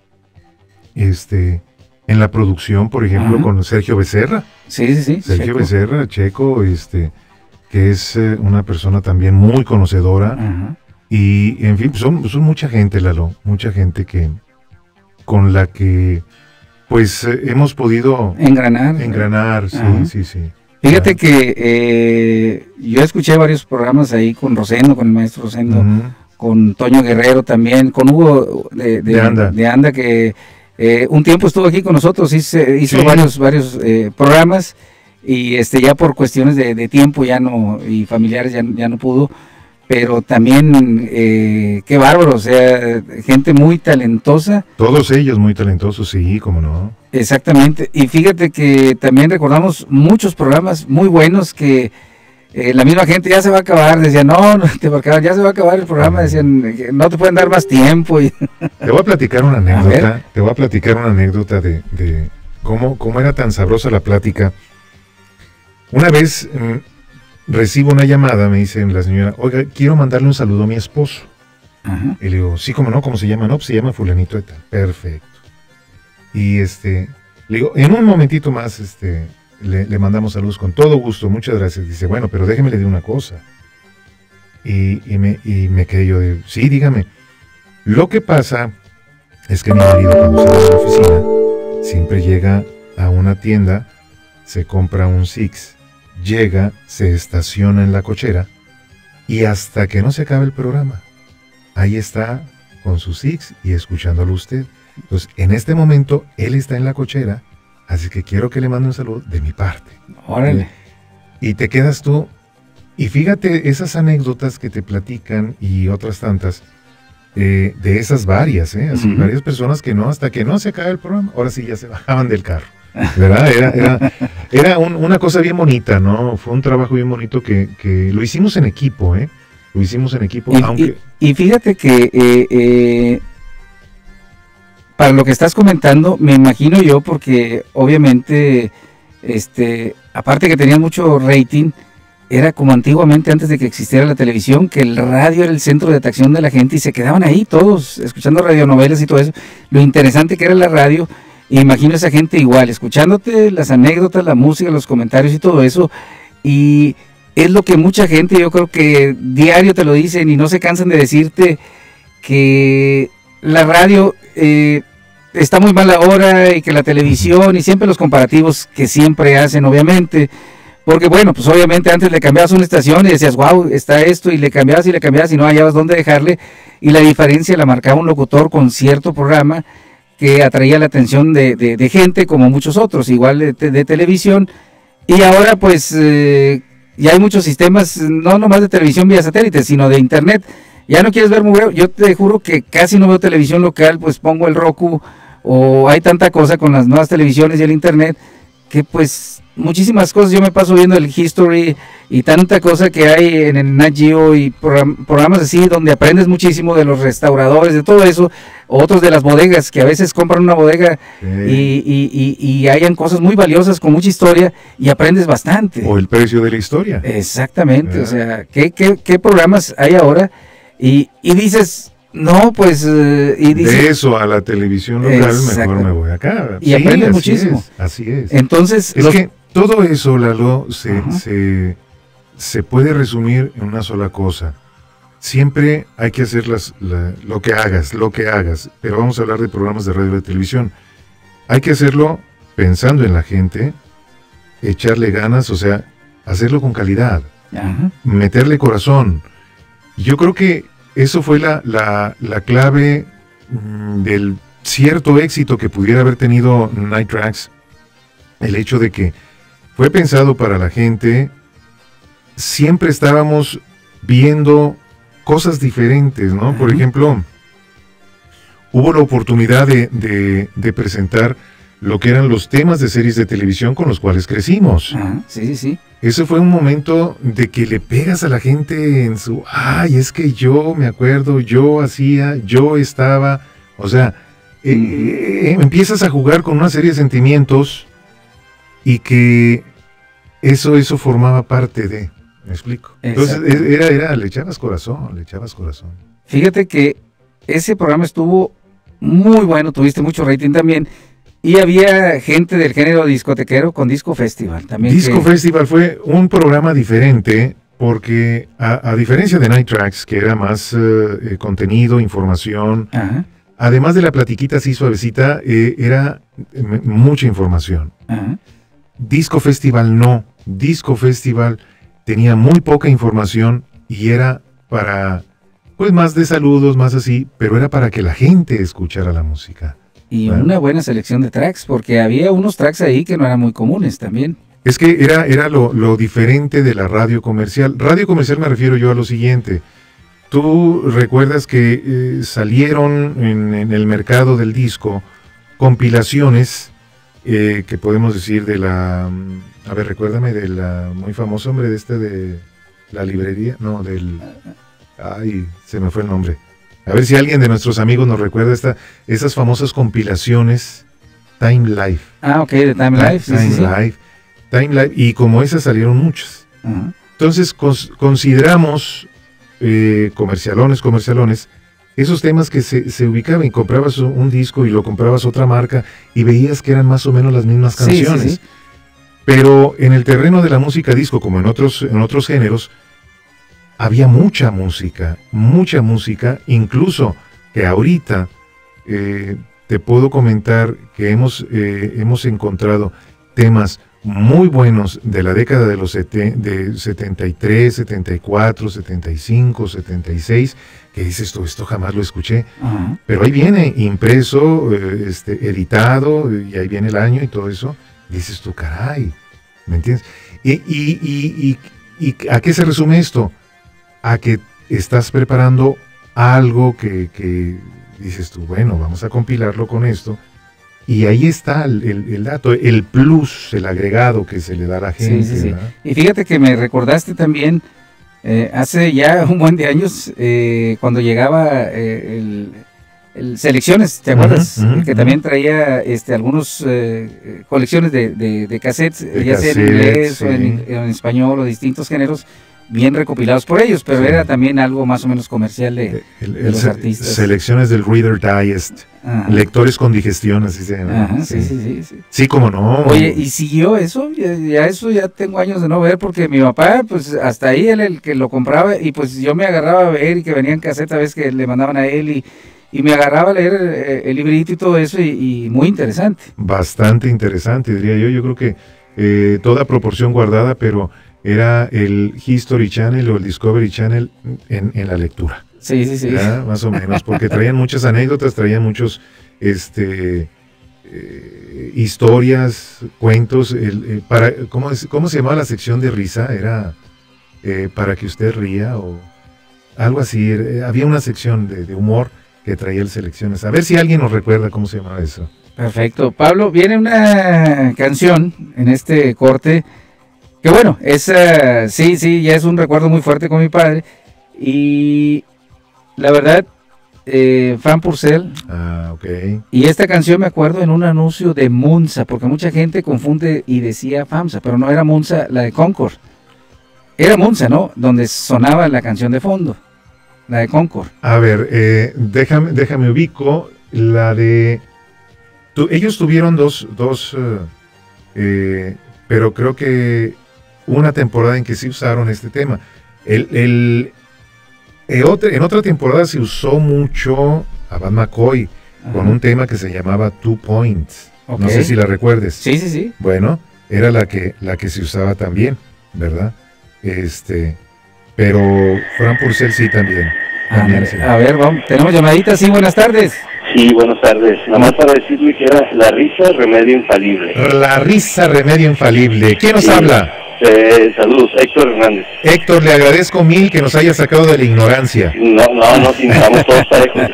este, en la producción, por ejemplo, Ajá. con Sergio Becerra. Sí, sí, sí. Sergio Checo. Becerra, Checo, este, que es eh, una persona también muy conocedora. Ajá. Y, en fin, son, son mucha gente, Lalo, mucha gente que con la que, pues, eh, hemos podido... Engranar. Engranar, sí, Ajá. sí, sí. Fíjate que eh, yo escuché varios programas ahí con Rosendo, con el maestro Rosendo, uh-huh. con Toño Guerrero también, con Hugo de, de, de, Anda. de Anda, que eh, un tiempo estuvo aquí con nosotros, hizo, hizo sí. varios, varios eh, programas, y este ya por cuestiones de, de tiempo ya no, y familiares ya, ya no pudo, pero también eh, qué bárbaro, o sea, gente muy talentosa. Todos ellos muy talentosos, sí, cómo no. Exactamente, y fíjate que también recordamos muchos programas muy buenos que eh, la misma gente ya se va a acabar, decían, no, no te va a acabar, ya se va a acabar el programa, decían, no te pueden dar más tiempo. Y... Te voy a platicar una anécdota, te voy a platicar una anécdota de, de cómo, cómo era tan sabrosa la plática. Una vez mmm, recibo una llamada, me dice la señora, oiga, quiero mandarle un saludo a mi esposo. Ajá. Y le digo, sí, cómo no, ¿cómo se llama? No, pues se llama fulanito de tal. Perfecto. Y este, le digo, en un momentito más, este, le, le mandamos saludos con todo gusto, muchas gracias. Dice, bueno, pero déjeme le decir una cosa. Y, y, me, y me quedé yo de, sí, dígame. Lo que pasa es que mi marido cuando sale de la oficina, siempre llega a una tienda, se compra un Six, llega, se estaciona en la cochera, y hasta que no se acabe el programa, ahí está con su Six y escuchándolo usted. Entonces, en este momento, él está en la cochera, así que quiero que le mande un saludo de mi parte. Órale. Y te quedas tú, y fíjate esas anécdotas que te platican y otras tantas, eh, de esas varias, ¿eh? Así, uh-huh. varias personas que no, hasta que no se acabe el programa, ahora sí ya se bajaban del carro, ¿verdad? Era, era, era un, una cosa bien bonita, ¿no? Fue un trabajo bien bonito que, que lo hicimos en equipo, ¿eh? Lo hicimos en equipo, y, aunque... Y, y fíjate que... Eh, eh... para lo que estás comentando, me imagino yo, porque obviamente, este, aparte que tenían mucho rating, era como antiguamente antes de que existiera la televisión, que el radio era el centro de atracción de la gente y se quedaban ahí todos escuchando radionovelas y todo eso. Lo interesante que era la radio, y imagino esa gente igual, escuchándote las anécdotas, la música, los comentarios y todo eso, y es lo que mucha gente, yo creo que diario te lo dicen y no se cansan de decirte que la radio eh, está muy mal ahora y que la televisión, y siempre los comparativos que siempre hacen, obviamente, porque bueno, pues obviamente antes le cambiabas una estación y decías, wow, está esto, y le cambiabas y le cambiabas y no hallabas dónde dejarle, y la diferencia la marcaba un locutor con cierto programa que atraía la atención de, de, de gente como muchos otros, igual de, de televisión, y ahora pues... Eh, ya hay muchos sistemas, no nomás de televisión vía satélite, sino de internet. Ya no quieres ver mugre, yo te juro que casi no veo televisión local, pues pongo el Roku, o hay tanta cosa con las nuevas televisiones y el internet, que pues muchísimas cosas, yo me paso viendo el History y tanta cosa que hay en el Nat Geo y program, programas así donde aprendes muchísimo de los restauradores, de todo eso, otros de las bodegas, que a veces compran una bodega sí. y, y, y, y hayan cosas muy valiosas con mucha historia y aprendes bastante. O el precio de la historia. Exactamente, ¿verdad? O sea, ¿qué, qué, qué programas hay ahora? Y, y dices... No, pues... Uh, y dice, de eso a la televisión local, mejor me voy acá. Y sí, aprendes muchísimo. Es, así es. Entonces... Es los... que todo eso, Lalo, se, se, se puede resumir en una sola cosa. Siempre hay que hacer las, la, lo que hagas, lo que hagas. Pero vamos a hablar de programas de radio y de televisión. Hay que hacerlo pensando en la gente, echarle ganas, o sea, hacerlo con calidad. Ajá. Meterle corazón. Yo creo que eso fue la, la, la clave mmm, del cierto éxito que pudiera haber tenido Night Tracks. El hecho de que fue pensado para la gente, siempre estábamos viendo cosas diferentes, ¿no? Uh-huh. Por ejemplo, hubo la oportunidad de, de, de presentar lo que eran los temas de series de televisión con los cuales crecimos. Uh-huh. Sí, sí, sí. Ese fue un momento de que le pegas a la gente en su, ay, es que yo me acuerdo, yo hacía, yo estaba, o sea, eh, eh, empiezas a jugar con una serie de sentimientos y que eso, eso formaba parte de, ¿me explico? Entonces era, era, le echabas corazón, le echabas corazón. Fíjate que ese programa estuvo muy bueno, tuviste mucho rating también. Y había gente del género discotequero con Disco Festival también. Disco que... Festival fue un programa diferente porque a, a diferencia de Night Tracks, que era más eh, contenido, información, ajá. Además de la platiquita así suavecita, eh, era m- mucha información. Ajá. Disco Festival no. Disco Festival tenía muy poca información y era para, pues más de saludos, más así, pero era para que la gente escuchara la música. Y bueno, una buena selección de tracks, porque había unos tracks ahí que no eran muy comunes también. Es que era, era lo, lo diferente de la radio comercial. Radio comercial me refiero yo a lo siguiente. Tú recuerdas que eh, salieron en, en el mercado del disco compilaciones eh, que podemos decir de la... A ver, recuérdame de la muy famoso hombre de este de la librería. No, del... Ay, se me fue el nombre. A ver si alguien de nuestros amigos nos recuerda esta, esas famosas compilaciones Time Life. Ah, ok, de Time Life. Time, sí, sí, Life, sí. Time Life, y como esas salieron muchas. Uh-huh. Entonces cons- consideramos eh, comercialones, comercialones, esos temas que se, se ubicaban y comprabas un disco y lo comprabas otra marca y veías que eran más o menos las mismas canciones. Sí, sí, sí. Pero en el terreno de la música disco, como en otros, en otros géneros, había mucha música, mucha música, incluso que ahorita eh, te puedo comentar que hemos, eh, hemos encontrado temas muy buenos de la década de los sete, de setenta y tres, setenta y cuatro, setenta y cinco, setenta y seis, que dices tú, esto jamás lo escuché, uh-huh. Pero ahí viene impreso, eh, este, editado, y ahí viene el año y todo eso, dices tú, caray, ¿me entiendes? Y, y, y, y, y ¿a qué se resume esto? A que estás preparando algo que, que dices tú, bueno, vamos a compilarlo con esto, y ahí está el, el, el dato, el plus, el agregado que se le da a la gente. Sí, sí, sí. Y fíjate que me recordaste también, eh, hace ya un buen de años, eh, cuando llegaba eh, el, el Selecciones, ¿te acuerdas? Uh-huh, uh-huh, que también traía este, algunos eh, colecciones de, de, de cassettes, de ya sea en inglés sí. o en, en español o distintos géneros, bien recopilados por ellos, pero sí. Era también algo más o menos comercial de, el, el, de los artistas. Selecciones del Reader Digest, ajá. Lectores con digestión, así se llama. Ajá, sí, sí, sí, sí. Sí, como no. Oye, ¿y siguió eso? Ya, ya eso ya tengo años de no ver, porque mi papá, pues hasta ahí él el que lo compraba, y pues yo me agarraba a ver, y que venían casetas a veces que le mandaban a él, y, y me agarraba a leer el, el librito y todo eso, y, y muy interesante. Bastante interesante, diría yo. Yo creo que eh, toda proporción guardada, pero... era el History Channel o el Discovery Channel en, en la lectura. Sí, sí, sí. ¿Ya? Más o menos, porque traían muchas anécdotas, traían muchos este, eh, historias, cuentos. El, eh, para, ¿cómo, es, ¿Cómo se llamaba la sección de risa? Era eh, para que usted ría o algo así. Eh, había una sección de, de humor que traía el Selecciones. A ver si alguien nos recuerda cómo se llamaba eso. Perfecto. Pablo, viene una canción en este corte que bueno, es, uh, sí, sí, ya es un recuerdo muy fuerte con mi padre y la verdad, eh, Fran Purcell. Ah, ok. Y esta canción me acuerdo en un anuncio de Munza, porque mucha gente confunde y decía FAMSA, pero no era Munza, la de Concord. Era Munza, ¿no? Donde sonaba la canción de fondo, la de Concord. A ver, eh, déjame, déjame ubico la de... Tu, ellos tuvieron dos, dos uh, eh, pero creo que una temporada en que sí usaron este tema. El... el Eh, otra, en otra temporada se usó mucho a Van McCoy con un tema que se llamaba Two Points. Okay. No sé si la recuerdes. Sí, sí, sí. Bueno, era la que, la que se usaba también, ¿verdad? Este, pero Fran Purcell sí también. también a, sí. a ver, vamos, tenemos llamaditas, sí, buenas tardes. Sí, buenas tardes. Nada más para decirle que era la risa, remedio infalible. La risa, remedio infalible. ¿Quién nos sí. habla? Eh, saludos, Héctor Hernández. Héctor, le agradezco mil que nos haya sacado de la ignorancia. No, no, no, si estamos todos parejos.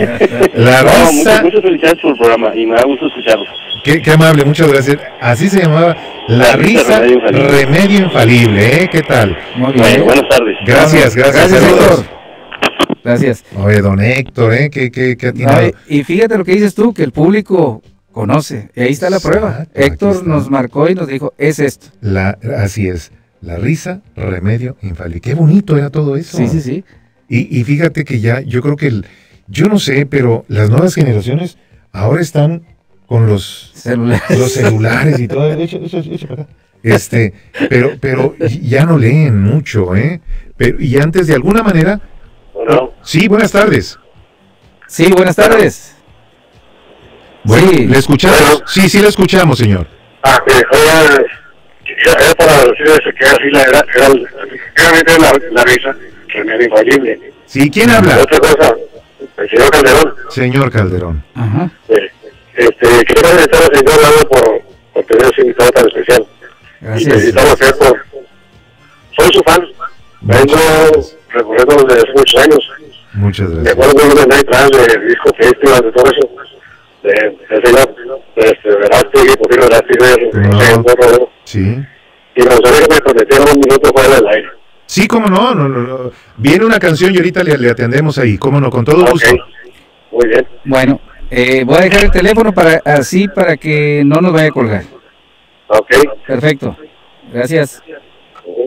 La no, risa... muchas, muchas felicidades por el programa y me da gusto escucharlos. Qué, qué amable, muchas gracias. Así se llamaba, La, la risa, remedio infalible. remedio infalible, ¿eh? ¿Qué tal? Muy bien. Bueno, buenas tardes. Gracias, gracias, gracias Héctor. Gracias. Oye, don Héctor, ¿eh? ¿Qué, qué, qué atinado? No, y fíjate lo que dices tú, que el público conoce. Y ahí está la prueba. Exacto, Héctor nos marcó y nos dijo, es esto. La, así es. La risa, remedio infalible. Qué bonito era todo eso. Sí, sí, sí. Y, y fíjate que ya, yo creo que, el, yo no sé, pero las nuevas generaciones ahora están con los celulares, los celulares y todo. De hecho, de hecho, de hecho, este, pero, pero ya no leen mucho, ¿eh? Pero, y antes, de alguna manera... Bueno. Sí, buenas tardes. Sí, buenas tardes. Bueno, sí. ¿le escuchamos? Bueno. Sí, sí, le escuchamos, señor. Ah, eh, oiga, era para decir eso, que así la era, era, era la, la risa, remedio infalible. Sí, ¿quién habla? Otra cosa, el señor Calderón. Señor Calderón. Ajá. Eh, este, quiero felicitar al señor Lalo por, por tener ese invitado tan especial. Gracias. Y felicitarlo a usted por... Soy su fan. Vengo recorriendo desde hace muchos años. Muchas gracias. Me acuerdo de Night Trans, de Disco Festival, de todo eso. De, de señor, este, Verástegui, Porfirio Verástegui, no. Sí. Y me gustaría que me prometieran un minuto fuera del aire. Sí, cómo no, no, no, no. Viene una canción y ahorita le, le atendemos ahí, cómo no, con todo okay. gusto. Muy bien. Bueno, eh, voy a dejar el teléfono para así para que no nos vaya a colgar. Ok. Perfecto. Gracias. Uh-huh.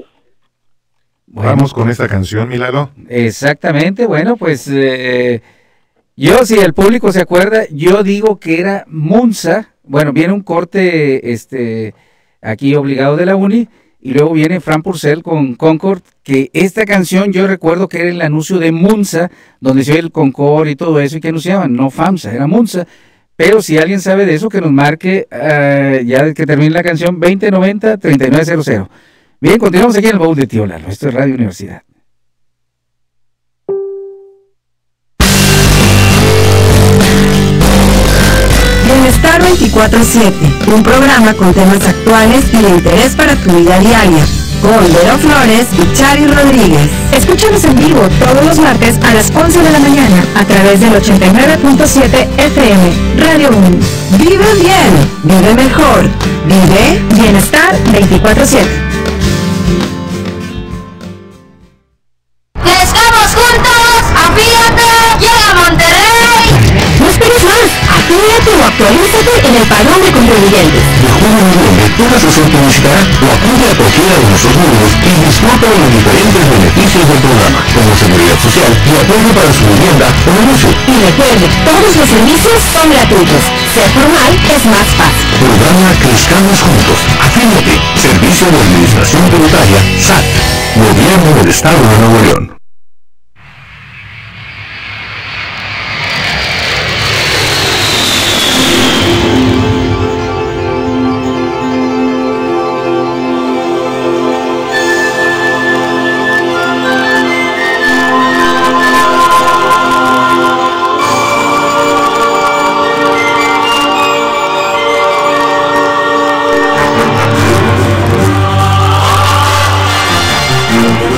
Bueno, vamos con esta canción, Milagro. Exactamente, bueno, pues eh, yo, si el público se acuerda, yo digo que era Munza. Bueno, viene un corte este aquí obligado de la Uni, y luego viene Fran Purcell con Concord, que esta canción yo recuerdo que era el anuncio de Munza, donde se oye el Concord y todo eso, y que anunciaban, no FAMSA, era Munza. Pero si alguien sabe de eso, que nos marque, uh, ya que termine la canción, veinte noventa, treinta y nueve cero cero. Bien, continuamos aquí en el baúl de Tío Lalo. Esto es Radio Universidad. Bienestar veinticuatro siete, un programa con temas actuales y de interés para tu vida diaria. Con Vero Flores y Chari Rodríguez. Escúchanos en vivo todos los martes a las once de la mañana a través del ochenta y nueve punto siete F M, Radio uno. Vive bien, vive mejor, vive Bienestar veinticuatro siete. ¡Crezcamos juntos! ¡Afílate! ¡Llega a Monterrey! No esperes más, afílate o actualízate en el padrón de contribuyentes. De junio a noviembre, toda sesión publicitaria o acude a cualquiera de nuestros módulos y disfruta de los diferentes beneficios del programa, como seguridad social y apoyo para su vivienda o negocio. Y recuerde, todos los servicios son gratuitos. Ser formal es más fácil. Programa Crezcamos Juntos. Afílate. Servicio de Administración Tributaria, S A T. Gobierno del Estado de Nuevo León. Thank you.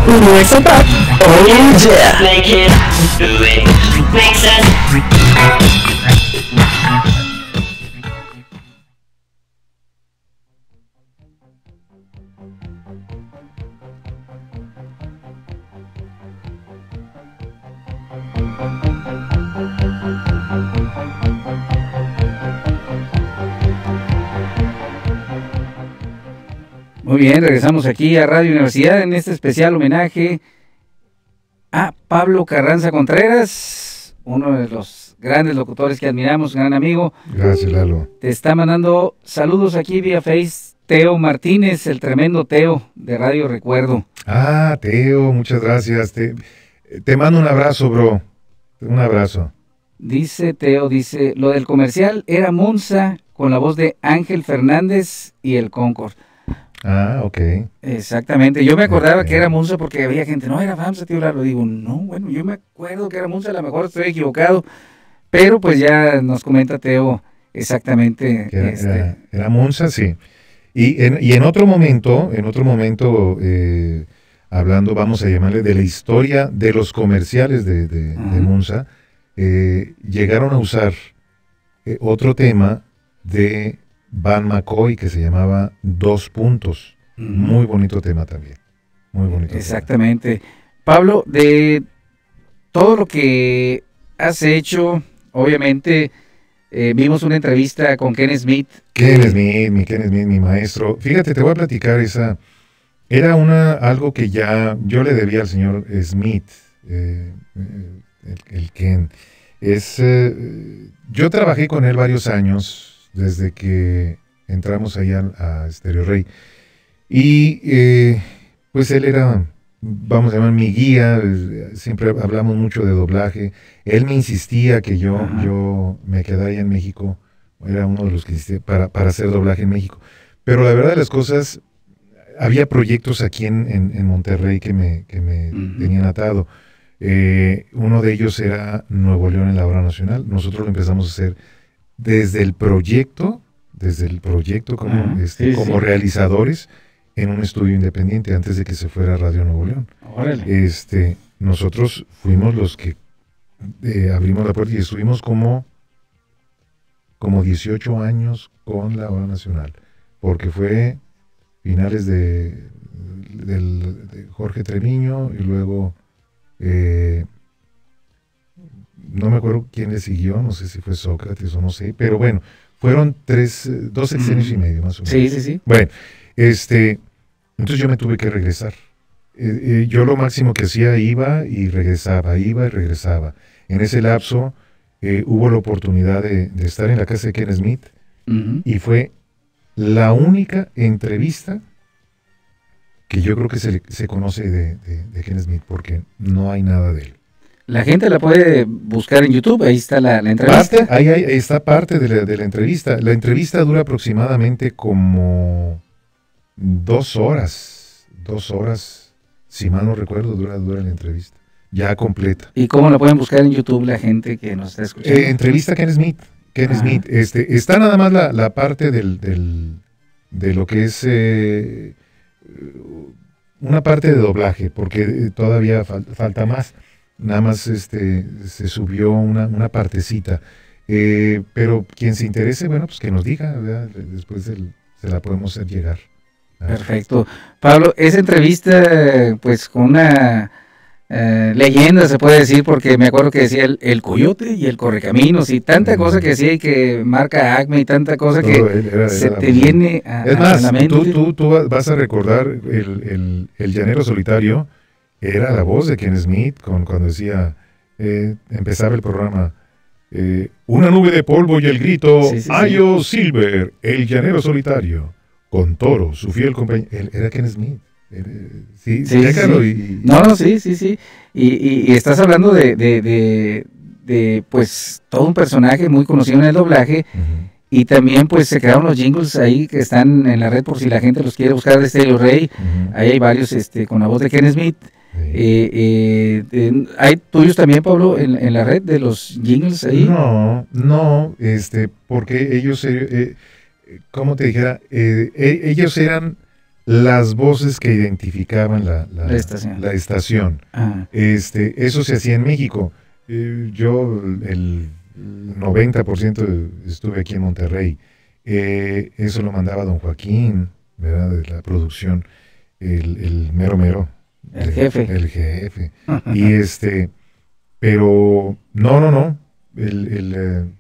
Universo Pop. Oh yeah. Make it, do it, make sense. Muy bien, regresamos aquí a Radio Universidad en este especial homenaje a Pablo Carranza Contreras, uno de los grandes locutores que admiramos, gran amigo. Gracias, Lalo. Te está mandando saludos aquí vía Face Teo Martínez, el tremendo Teo de Radio Recuerdo. Ah, Teo, muchas gracias. Te, te mando un abrazo, bro. Un abrazo. Dice Teo, dice, lo del comercial era Munza con la voz de Ángel Fernández y el Concord. Ah, ok. Exactamente, yo me acordaba okay. que era Munza porque había gente, no, era FAMSA, tío Lalo. Digo, no, bueno, yo me acuerdo que era Munza, a lo mejor estoy equivocado, pero pues ya nos comenta Teo exactamente. Era, este. era, era Munza, sí. Y en, y en otro momento, en otro momento, eh, hablando, vamos a llamarle, de la historia de los comerciales de, de, uh-huh. de Munza, eh, llegaron a usar eh, otro tema de Van McCoy que se llamaba Dos Puntos. Uh-huh. Muy bonito tema también. Muy bonito. Exactamente. Tema. Pablo, de todo lo que has hecho, obviamente eh, vimos una entrevista con Ken Smith. Ken Smith, mi Ken Smith, mi maestro. Fíjate, te voy a platicar esa. Era una algo que ya yo le debía al señor Smith, eh, el, el Ken. Es, eh, yo trabajé con él varios años. Desde que entramos allá a Stereo Rey. Y eh, pues él era, vamos a llamar, mi guía. Siempre hablamos mucho de doblaje. Él me insistía que yo, yo me quedara allá en México. Era uno de los que insistía para, para hacer doblaje en México. Pero la verdad de las cosas, había proyectos aquí en, en, en Monterrey que me, que me uh-huh. tenían atado. Eh, uno de ellos era Nuevo León en la Hora Nacional. Nosotros lo empezamos a hacer desde el proyecto, desde el proyecto como, uh-huh, este, sí, como sí. realizadores en un estudio independiente antes de que se fuera a Radio Nuevo León. Órale. Este, nosotros fuimos los que eh, abrimos la puerta y estuvimos como, como dieciocho años con la Hora Nacional, porque fue finales de, del, de Jorge Treviño y luego... Eh, no me acuerdo quién le siguió, no sé si fue Sócrates o no sé, pero bueno, fueron tres, dos sexenios mm. y medio más o menos. Sí, sí, sí. Bueno, este, entonces yo me tuve que regresar. Eh, eh, yo lo máximo que hacía, iba y regresaba, iba y regresaba. En ese lapso eh, hubo la oportunidad de, de estar en la casa de Ken Smith uh-huh. y fue la única entrevista que yo creo que se, se conoce de, de, de Ken Smith, porque no hay nada de él. La gente la puede buscar en YouTube, ahí está la, la entrevista. Parte, ahí, ahí está parte de la, de la entrevista. La entrevista dura aproximadamente como dos horas, dos horas, si mal no recuerdo, dura, dura la entrevista, ya completa. ¿Y cómo la pueden buscar en YouTube la gente que nos está escuchando? Eh, entrevista a Ken Smith, Ken Ajá. Smith. Este, está nada más la, la parte del, del, de lo que es eh, una parte de doblaje, porque todavía fal, falta más. Nada más este, se subió una, una partecita. Eh, pero quien se interese, bueno, pues que nos diga, ¿verdad? Después el, se la podemos hacer llegar. Perfecto. Pablo, esa entrevista, pues con una eh, leyenda se puede decir, porque me acuerdo que decía el, el coyote y el correcaminos y tanta mm. cosa que decía y que marca Acme y tanta cosa Todo que era, era, se era, te era, viene a, es más, a la mente. Tú, tú, tú vas a recordar el, el, el Llanero Solitario. Era la voz de Ken Smith con, cuando decía, eh, empezaba el programa, eh, una nube de polvo y el grito, sí, sí, Ayo sí. Silver, el Llanero Solitario, con Toro, su fiel compañero. Era Ken Smith. Era, sí, sí, sí. Y, no, no, sí, sí, sí. Y, y, y estás hablando de, de, de, de, pues, todo un personaje muy conocido en el doblaje. Uh-huh. Y también pues se crearon los jingles ahí que están en la red por si la gente los quiere buscar de Stereo Rey. Uh-huh. Ahí hay varios este, con la voz de Ken Smith. Sí. Eh, eh, eh, ¿Hay tuyos también, Pablo, en, en la red de los jingles ahí? No, no, este, porque ellos, eh, eh, ¿cómo te dijera? Eh, eh, ellos eran las voces que identificaban la, la, la estación. La estación. Este, eso se hacía en México. Eh, yo el noventa por ciento estuve aquí en Monterrey. Eh, eso lo mandaba don Joaquín, ¿verdad? De la producción, el, el mero mero. El jefe. El jefe. Y este, pero no, no, no. El, el,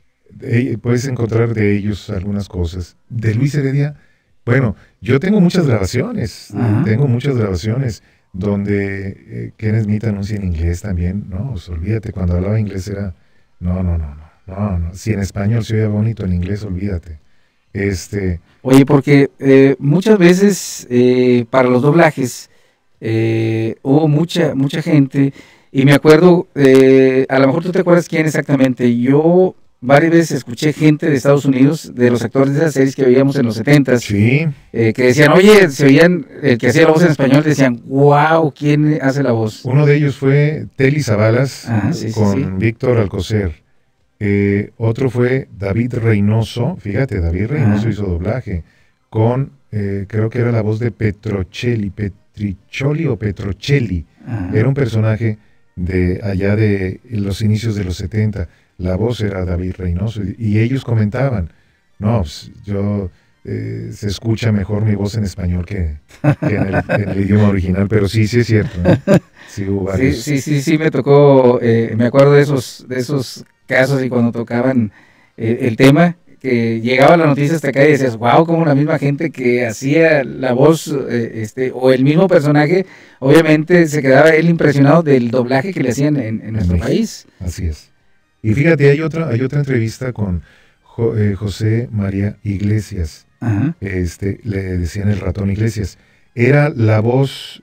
eh, puedes encontrar de ellos algunas cosas. De Luis Heredia, bueno, yo tengo muchas grabaciones, Ajá. tengo muchas grabaciones donde eh, Kenneth Smith anuncia en inglés también, no, pues, olvídate, cuando hablaba inglés era, no, no, no, no, no, no, si en español se oía bonito, en inglés olvídate. Este, Oye, porque eh, muchas veces eh, para los doblajes eh, hubo mucha, mucha gente, y me acuerdo, eh, a lo mejor tú te acuerdas quién exactamente, yo varias veces escuché gente de Estados Unidos, de los actores de esas series que veíamos en los setentas, sí. eh, que decían, oye, se oían, el que hacía la voz en español, decían, wow, ¿quién hace la voz? Uno de ellos fue Telly Savalas, Ajá, sí, con sí, sí. Víctor Alcocer. Eh, otro fue David Reynoso, fíjate, David Reynoso Ajá. hizo doblaje, con, eh, creo que era la voz de Petrocelli, Petricholi o Petrocelli. Ajá. Era un personaje de allá de los inicios de los setenta. La voz era David Reynoso, y, y ellos comentaban, no, pues, yo, eh, se escucha mejor mi voz en español que, que en, el, en el idioma original, pero sí, sí es cierto, ¿no? Sí, hubo varios. Sí, sí, sí, sí, me tocó, eh, me acuerdo de esos, de esos casos, y cuando tocaban eh, el tema, que llegaba la noticia hasta acá y decías, wow, como la misma gente que hacía la voz, eh, este, o el mismo personaje, obviamente se quedaba él impresionado del doblaje que le hacían en, en nuestro en país. Así es. Y fíjate, hay otra, hay otra entrevista con jo, eh, José María Iglesias. Ajá. Este, le decían el ratón Iglesias. Era la voz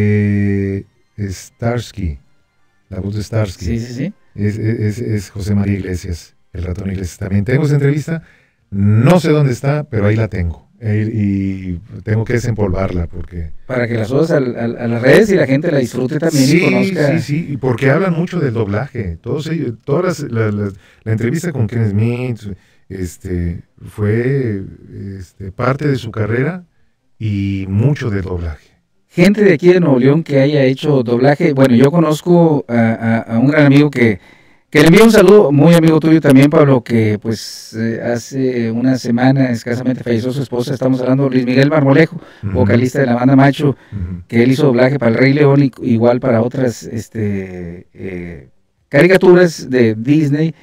de Starsky. La voz de Starsky. Sí, sí, sí. Es, es, es José María Iglesias, el ratón Iglesias. También tengo esa entrevista. No sé dónde está, pero ahí la tengo. Eh, y tengo que desempolvarla porque... Para que la subas a, a, a las redes y la gente la disfrute también sí, y conozca. Sí, sí, porque hablan mucho del doblaje. Todos ellos, todas las, la, la, la entrevista con Kenneth Smith este, fue este, parte de su carrera y mucho de doblaje. Gente de aquí de Nuevo León que haya hecho doblaje. Bueno, yo conozco a, a, a un gran amigo que... Que le envío un saludo, muy amigo tuyo también, Pablo, que pues eh, hace una semana escasamente falleció su esposa. Estamos hablando de Luis Miguel Marmolejo, uh-huh. vocalista de la banda Macho, uh-huh. que él hizo doblaje para El Rey León y igual para otras este, eh, caricaturas de Disney.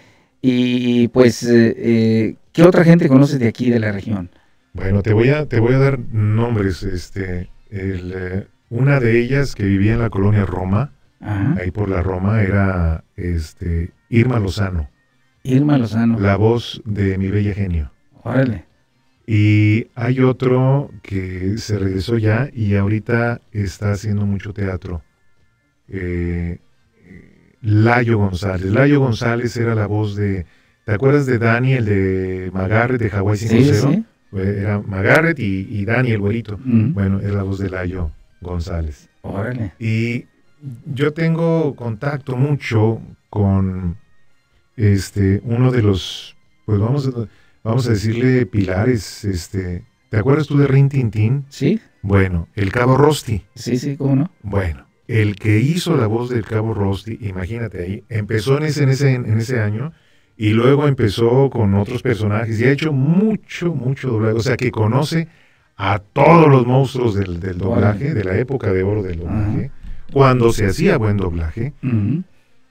Y pues, eh, eh, ¿qué otra gente conoces de aquí, de la región? Bueno, te voy a, te voy a dar nombres. Este, el, eh, una de ellas que vivía en la colonia Roma, Ajá. ahí por la Roma, era este Irma Lozano. Irma Lozano. La voz de Mi Bella Genio. Órale. Y hay otro que se regresó ya y ahorita está haciendo mucho teatro. Eh, Layo González. Layo González era la voz de... ¿Te acuerdas de Dani, el de Magarret de Hawái cinco cero? Sí, sí. Era Magarret y, y Dani, el güerito. Mm. Bueno, era la voz de Layo González. Órale. Y yo tengo contacto mucho con este uno de los, pues vamos a, vamos a decirle pilares. Este, ¿te acuerdas tú de Rin Tin Tin? Sí. Bueno, el Cabo Rosti. Sí, sí, cómo no. Bueno, el que hizo la voz del Cabo Rosti, imagínate ahí, empezó en ese, en ese, en ese año y luego empezó con otros personajes y ha hecho mucho, mucho doblaje. O sea que conoce a todos los monstruos del, del doblaje, bueno. de la época de oro del doblaje. Ajá. Cuando se hacía buen doblaje, uh-huh.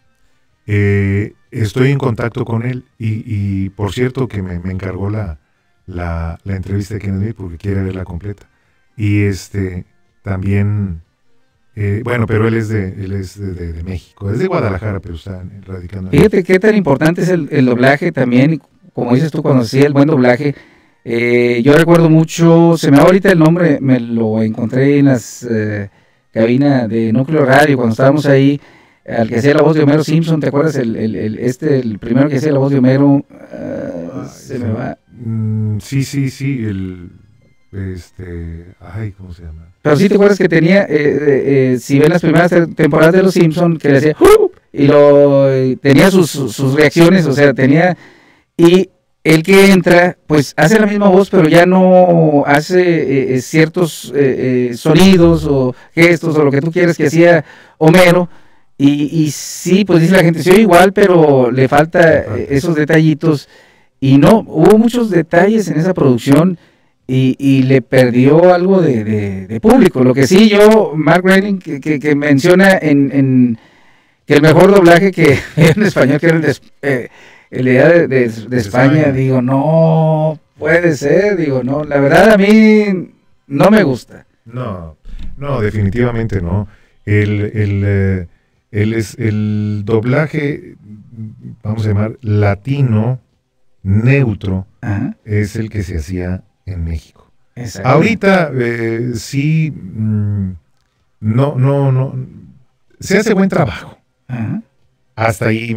eh, estoy en contacto con él y, y por cierto que me, me encargó la, la, la entrevista de Kenneth Smith porque quiere verla completa. Y este también, eh, bueno, pero él es de él es de, de, de México, es de Guadalajara, pero está radicando en Fíjate qué tan importante es el, el doblaje también, como dices tú, cuando se hacía el buen doblaje. Eh, yo recuerdo mucho, se me va ahorita el nombre, me lo encontré en las... Eh, cabina de Núcleo Radio, cuando estábamos ahí, al que hacía la voz de Homero Simpson, ¿te acuerdas? El, el, el, este, el primero que hacía la voz de Homero, uh, ay, se sí, me va. Mm, sí, sí, sí, el, este, ay, ¿cómo se llama? Pero sí te acuerdas que tenía, eh, eh, eh, si ven las primeras temporadas de Los Simpson, que le hacía, ¡uh! Y lo, eh, tenía sus, sus reacciones, o sea, tenía, y el que entra, pues hace la misma voz, pero ya no hace eh, ciertos eh, eh, sonidos o gestos o lo que tú quieras que hacía Homero. Y, y sí, pues dice la gente, sí, igual, pero le falta eh, esos detallitos. Y no, hubo muchos detalles en esa producción y, y le perdió algo de, de, de público. Lo que sí, yo, Mark Groening, que, que, que menciona en, en que el mejor doblaje que en español, que era el de, eh, el de, de, de, de España, digo, no puede ser, digo, no, la verdad a mí no me gusta. No, no, definitivamente no. El, el, eh, el, es, el doblaje, vamos a llamar, latino, neutro, ajá, es el que se hacía en México. Ahorita eh, sí, mmm, no, no, no, se hace buen trabajo. Ajá. Hasta ahí,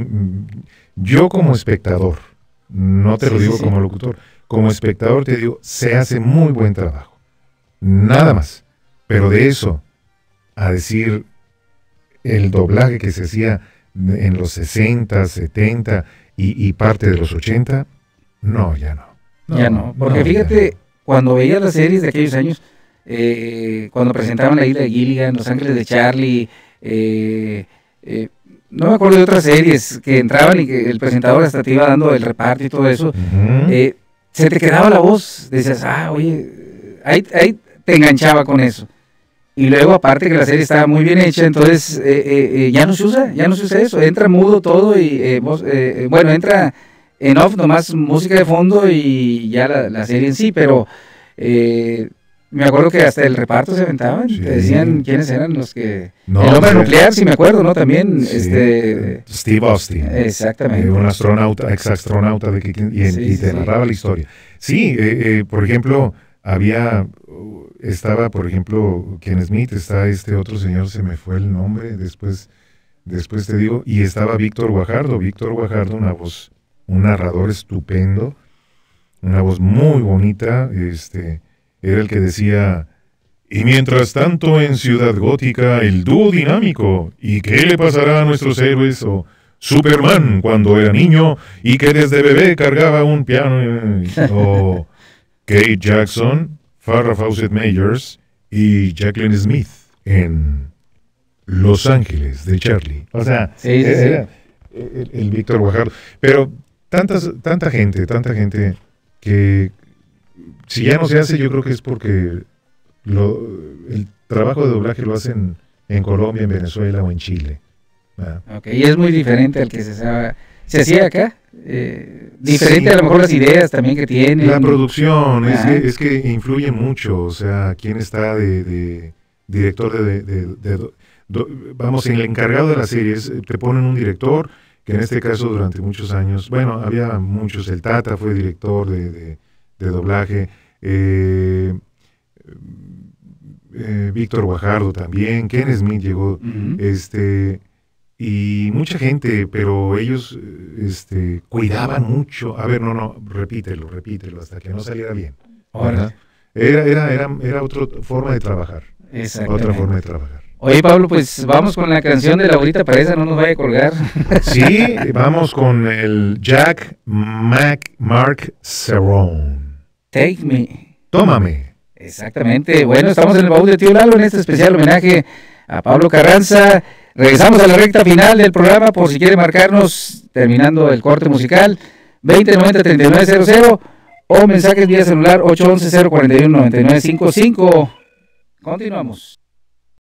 yo como espectador, no te sí, lo digo sí. como locutor, como espectador te digo, se hace muy buen trabajo. Nada más. Pero de eso a decir el doblaje que se hacía en los sesenta, setenta y, y parte de los ochenta, no, ya no. no ya no, porque no, fíjate, no. cuando veías las series de aquellos años, eh, cuando presentaban La Isla de Gilligan, Los Ángeles de Charlie, eh, eh, no me acuerdo de otras series que entraban y que el presentador hasta te iba dando el reparto y todo eso, uh-huh. eh, se te quedaba la voz, decías, ah, oye, ahí, ahí te enganchaba con eso. Y luego, aparte que la serie estaba muy bien hecha, entonces eh, eh, eh, ya no se usa, ya no se usa eso, entra mudo todo y, eh, vos, eh, bueno, entra en off nomás música de fondo y ya la, la serie en sí, pero eh, me acuerdo que hasta el reparto se aventaban, sí. te decían quiénes eran los que... No, el hombre nuclear, sí me acuerdo, ¿no? También, sí. este... Steve Austin. Exactamente. Eh, un astronauta, ex-astronauta de que, y, sí, y te sí. narraba la historia. Sí, eh, eh, por ejemplo, había... Estaba, por ejemplo, Ken Smith, está este otro señor, se me fue el nombre, después, después te digo, y estaba Víctor Guajardo, Víctor Guajardo, una voz, un narrador estupendo, una voz muy bonita, este, era el que decía, y mientras tanto en Ciudad Gótica, el dúo dinámico, ¿y qué le pasará a nuestros héroes? O Superman cuando era niño, y que desde bebé cargaba un piano, o Kate Jackson, Farrah Fawcett Majors y Jacqueline Smith en Los Ángeles de Charlie. O sea, sí, sí, era sí. el, el Víctor Guajardo. Pero tantas, tanta gente, tanta gente que si ya no se hace, yo creo que es porque lo, el trabajo de doblaje lo hacen en Colombia, en Venezuela o en Chile. ¿Ah? Okay, y es muy diferente al que se, sabe, se hacía acá. Eh, diferente sí. a lo mejor las ideas también que tienen. La producción, es que, es que influye mucho, o sea, quién está de, de director de, de, de, de, de, de, vamos, en el encargado de las series, te ponen un director, que en este caso durante muchos años, bueno, había muchos, el Tata fue director de, de, de doblaje, eh, eh, Víctor Guajardo también, Ken Smith llegó, uh-huh. este... y mucha gente, pero ellos este, cuidaban mucho. A ver, no, no, repítelo, repítelo, hasta que no saliera bien. ¿Verdad? Era, era, era, era otra forma de trabajar. Otra forma de trabajar. Oye, Pablo, pues vamos con la canción de Laurita Pareza, no nos vaya a colgar. Sí, vamos con el Jack Mac Mark Cerrone. Take Me. Tómame. Exactamente. Bueno, estamos en el baúl de Tío Lalo en este especial homenaje a Pablo Carranza. Regresamos a la recta final del programa por si quiere marcarnos terminando el corte musical veinte noventa treinta y nueve cero cero o mensajes vía celular ocho once cero cuarenta y uno noventa y nueve cincuenta y cinco. Continuamos.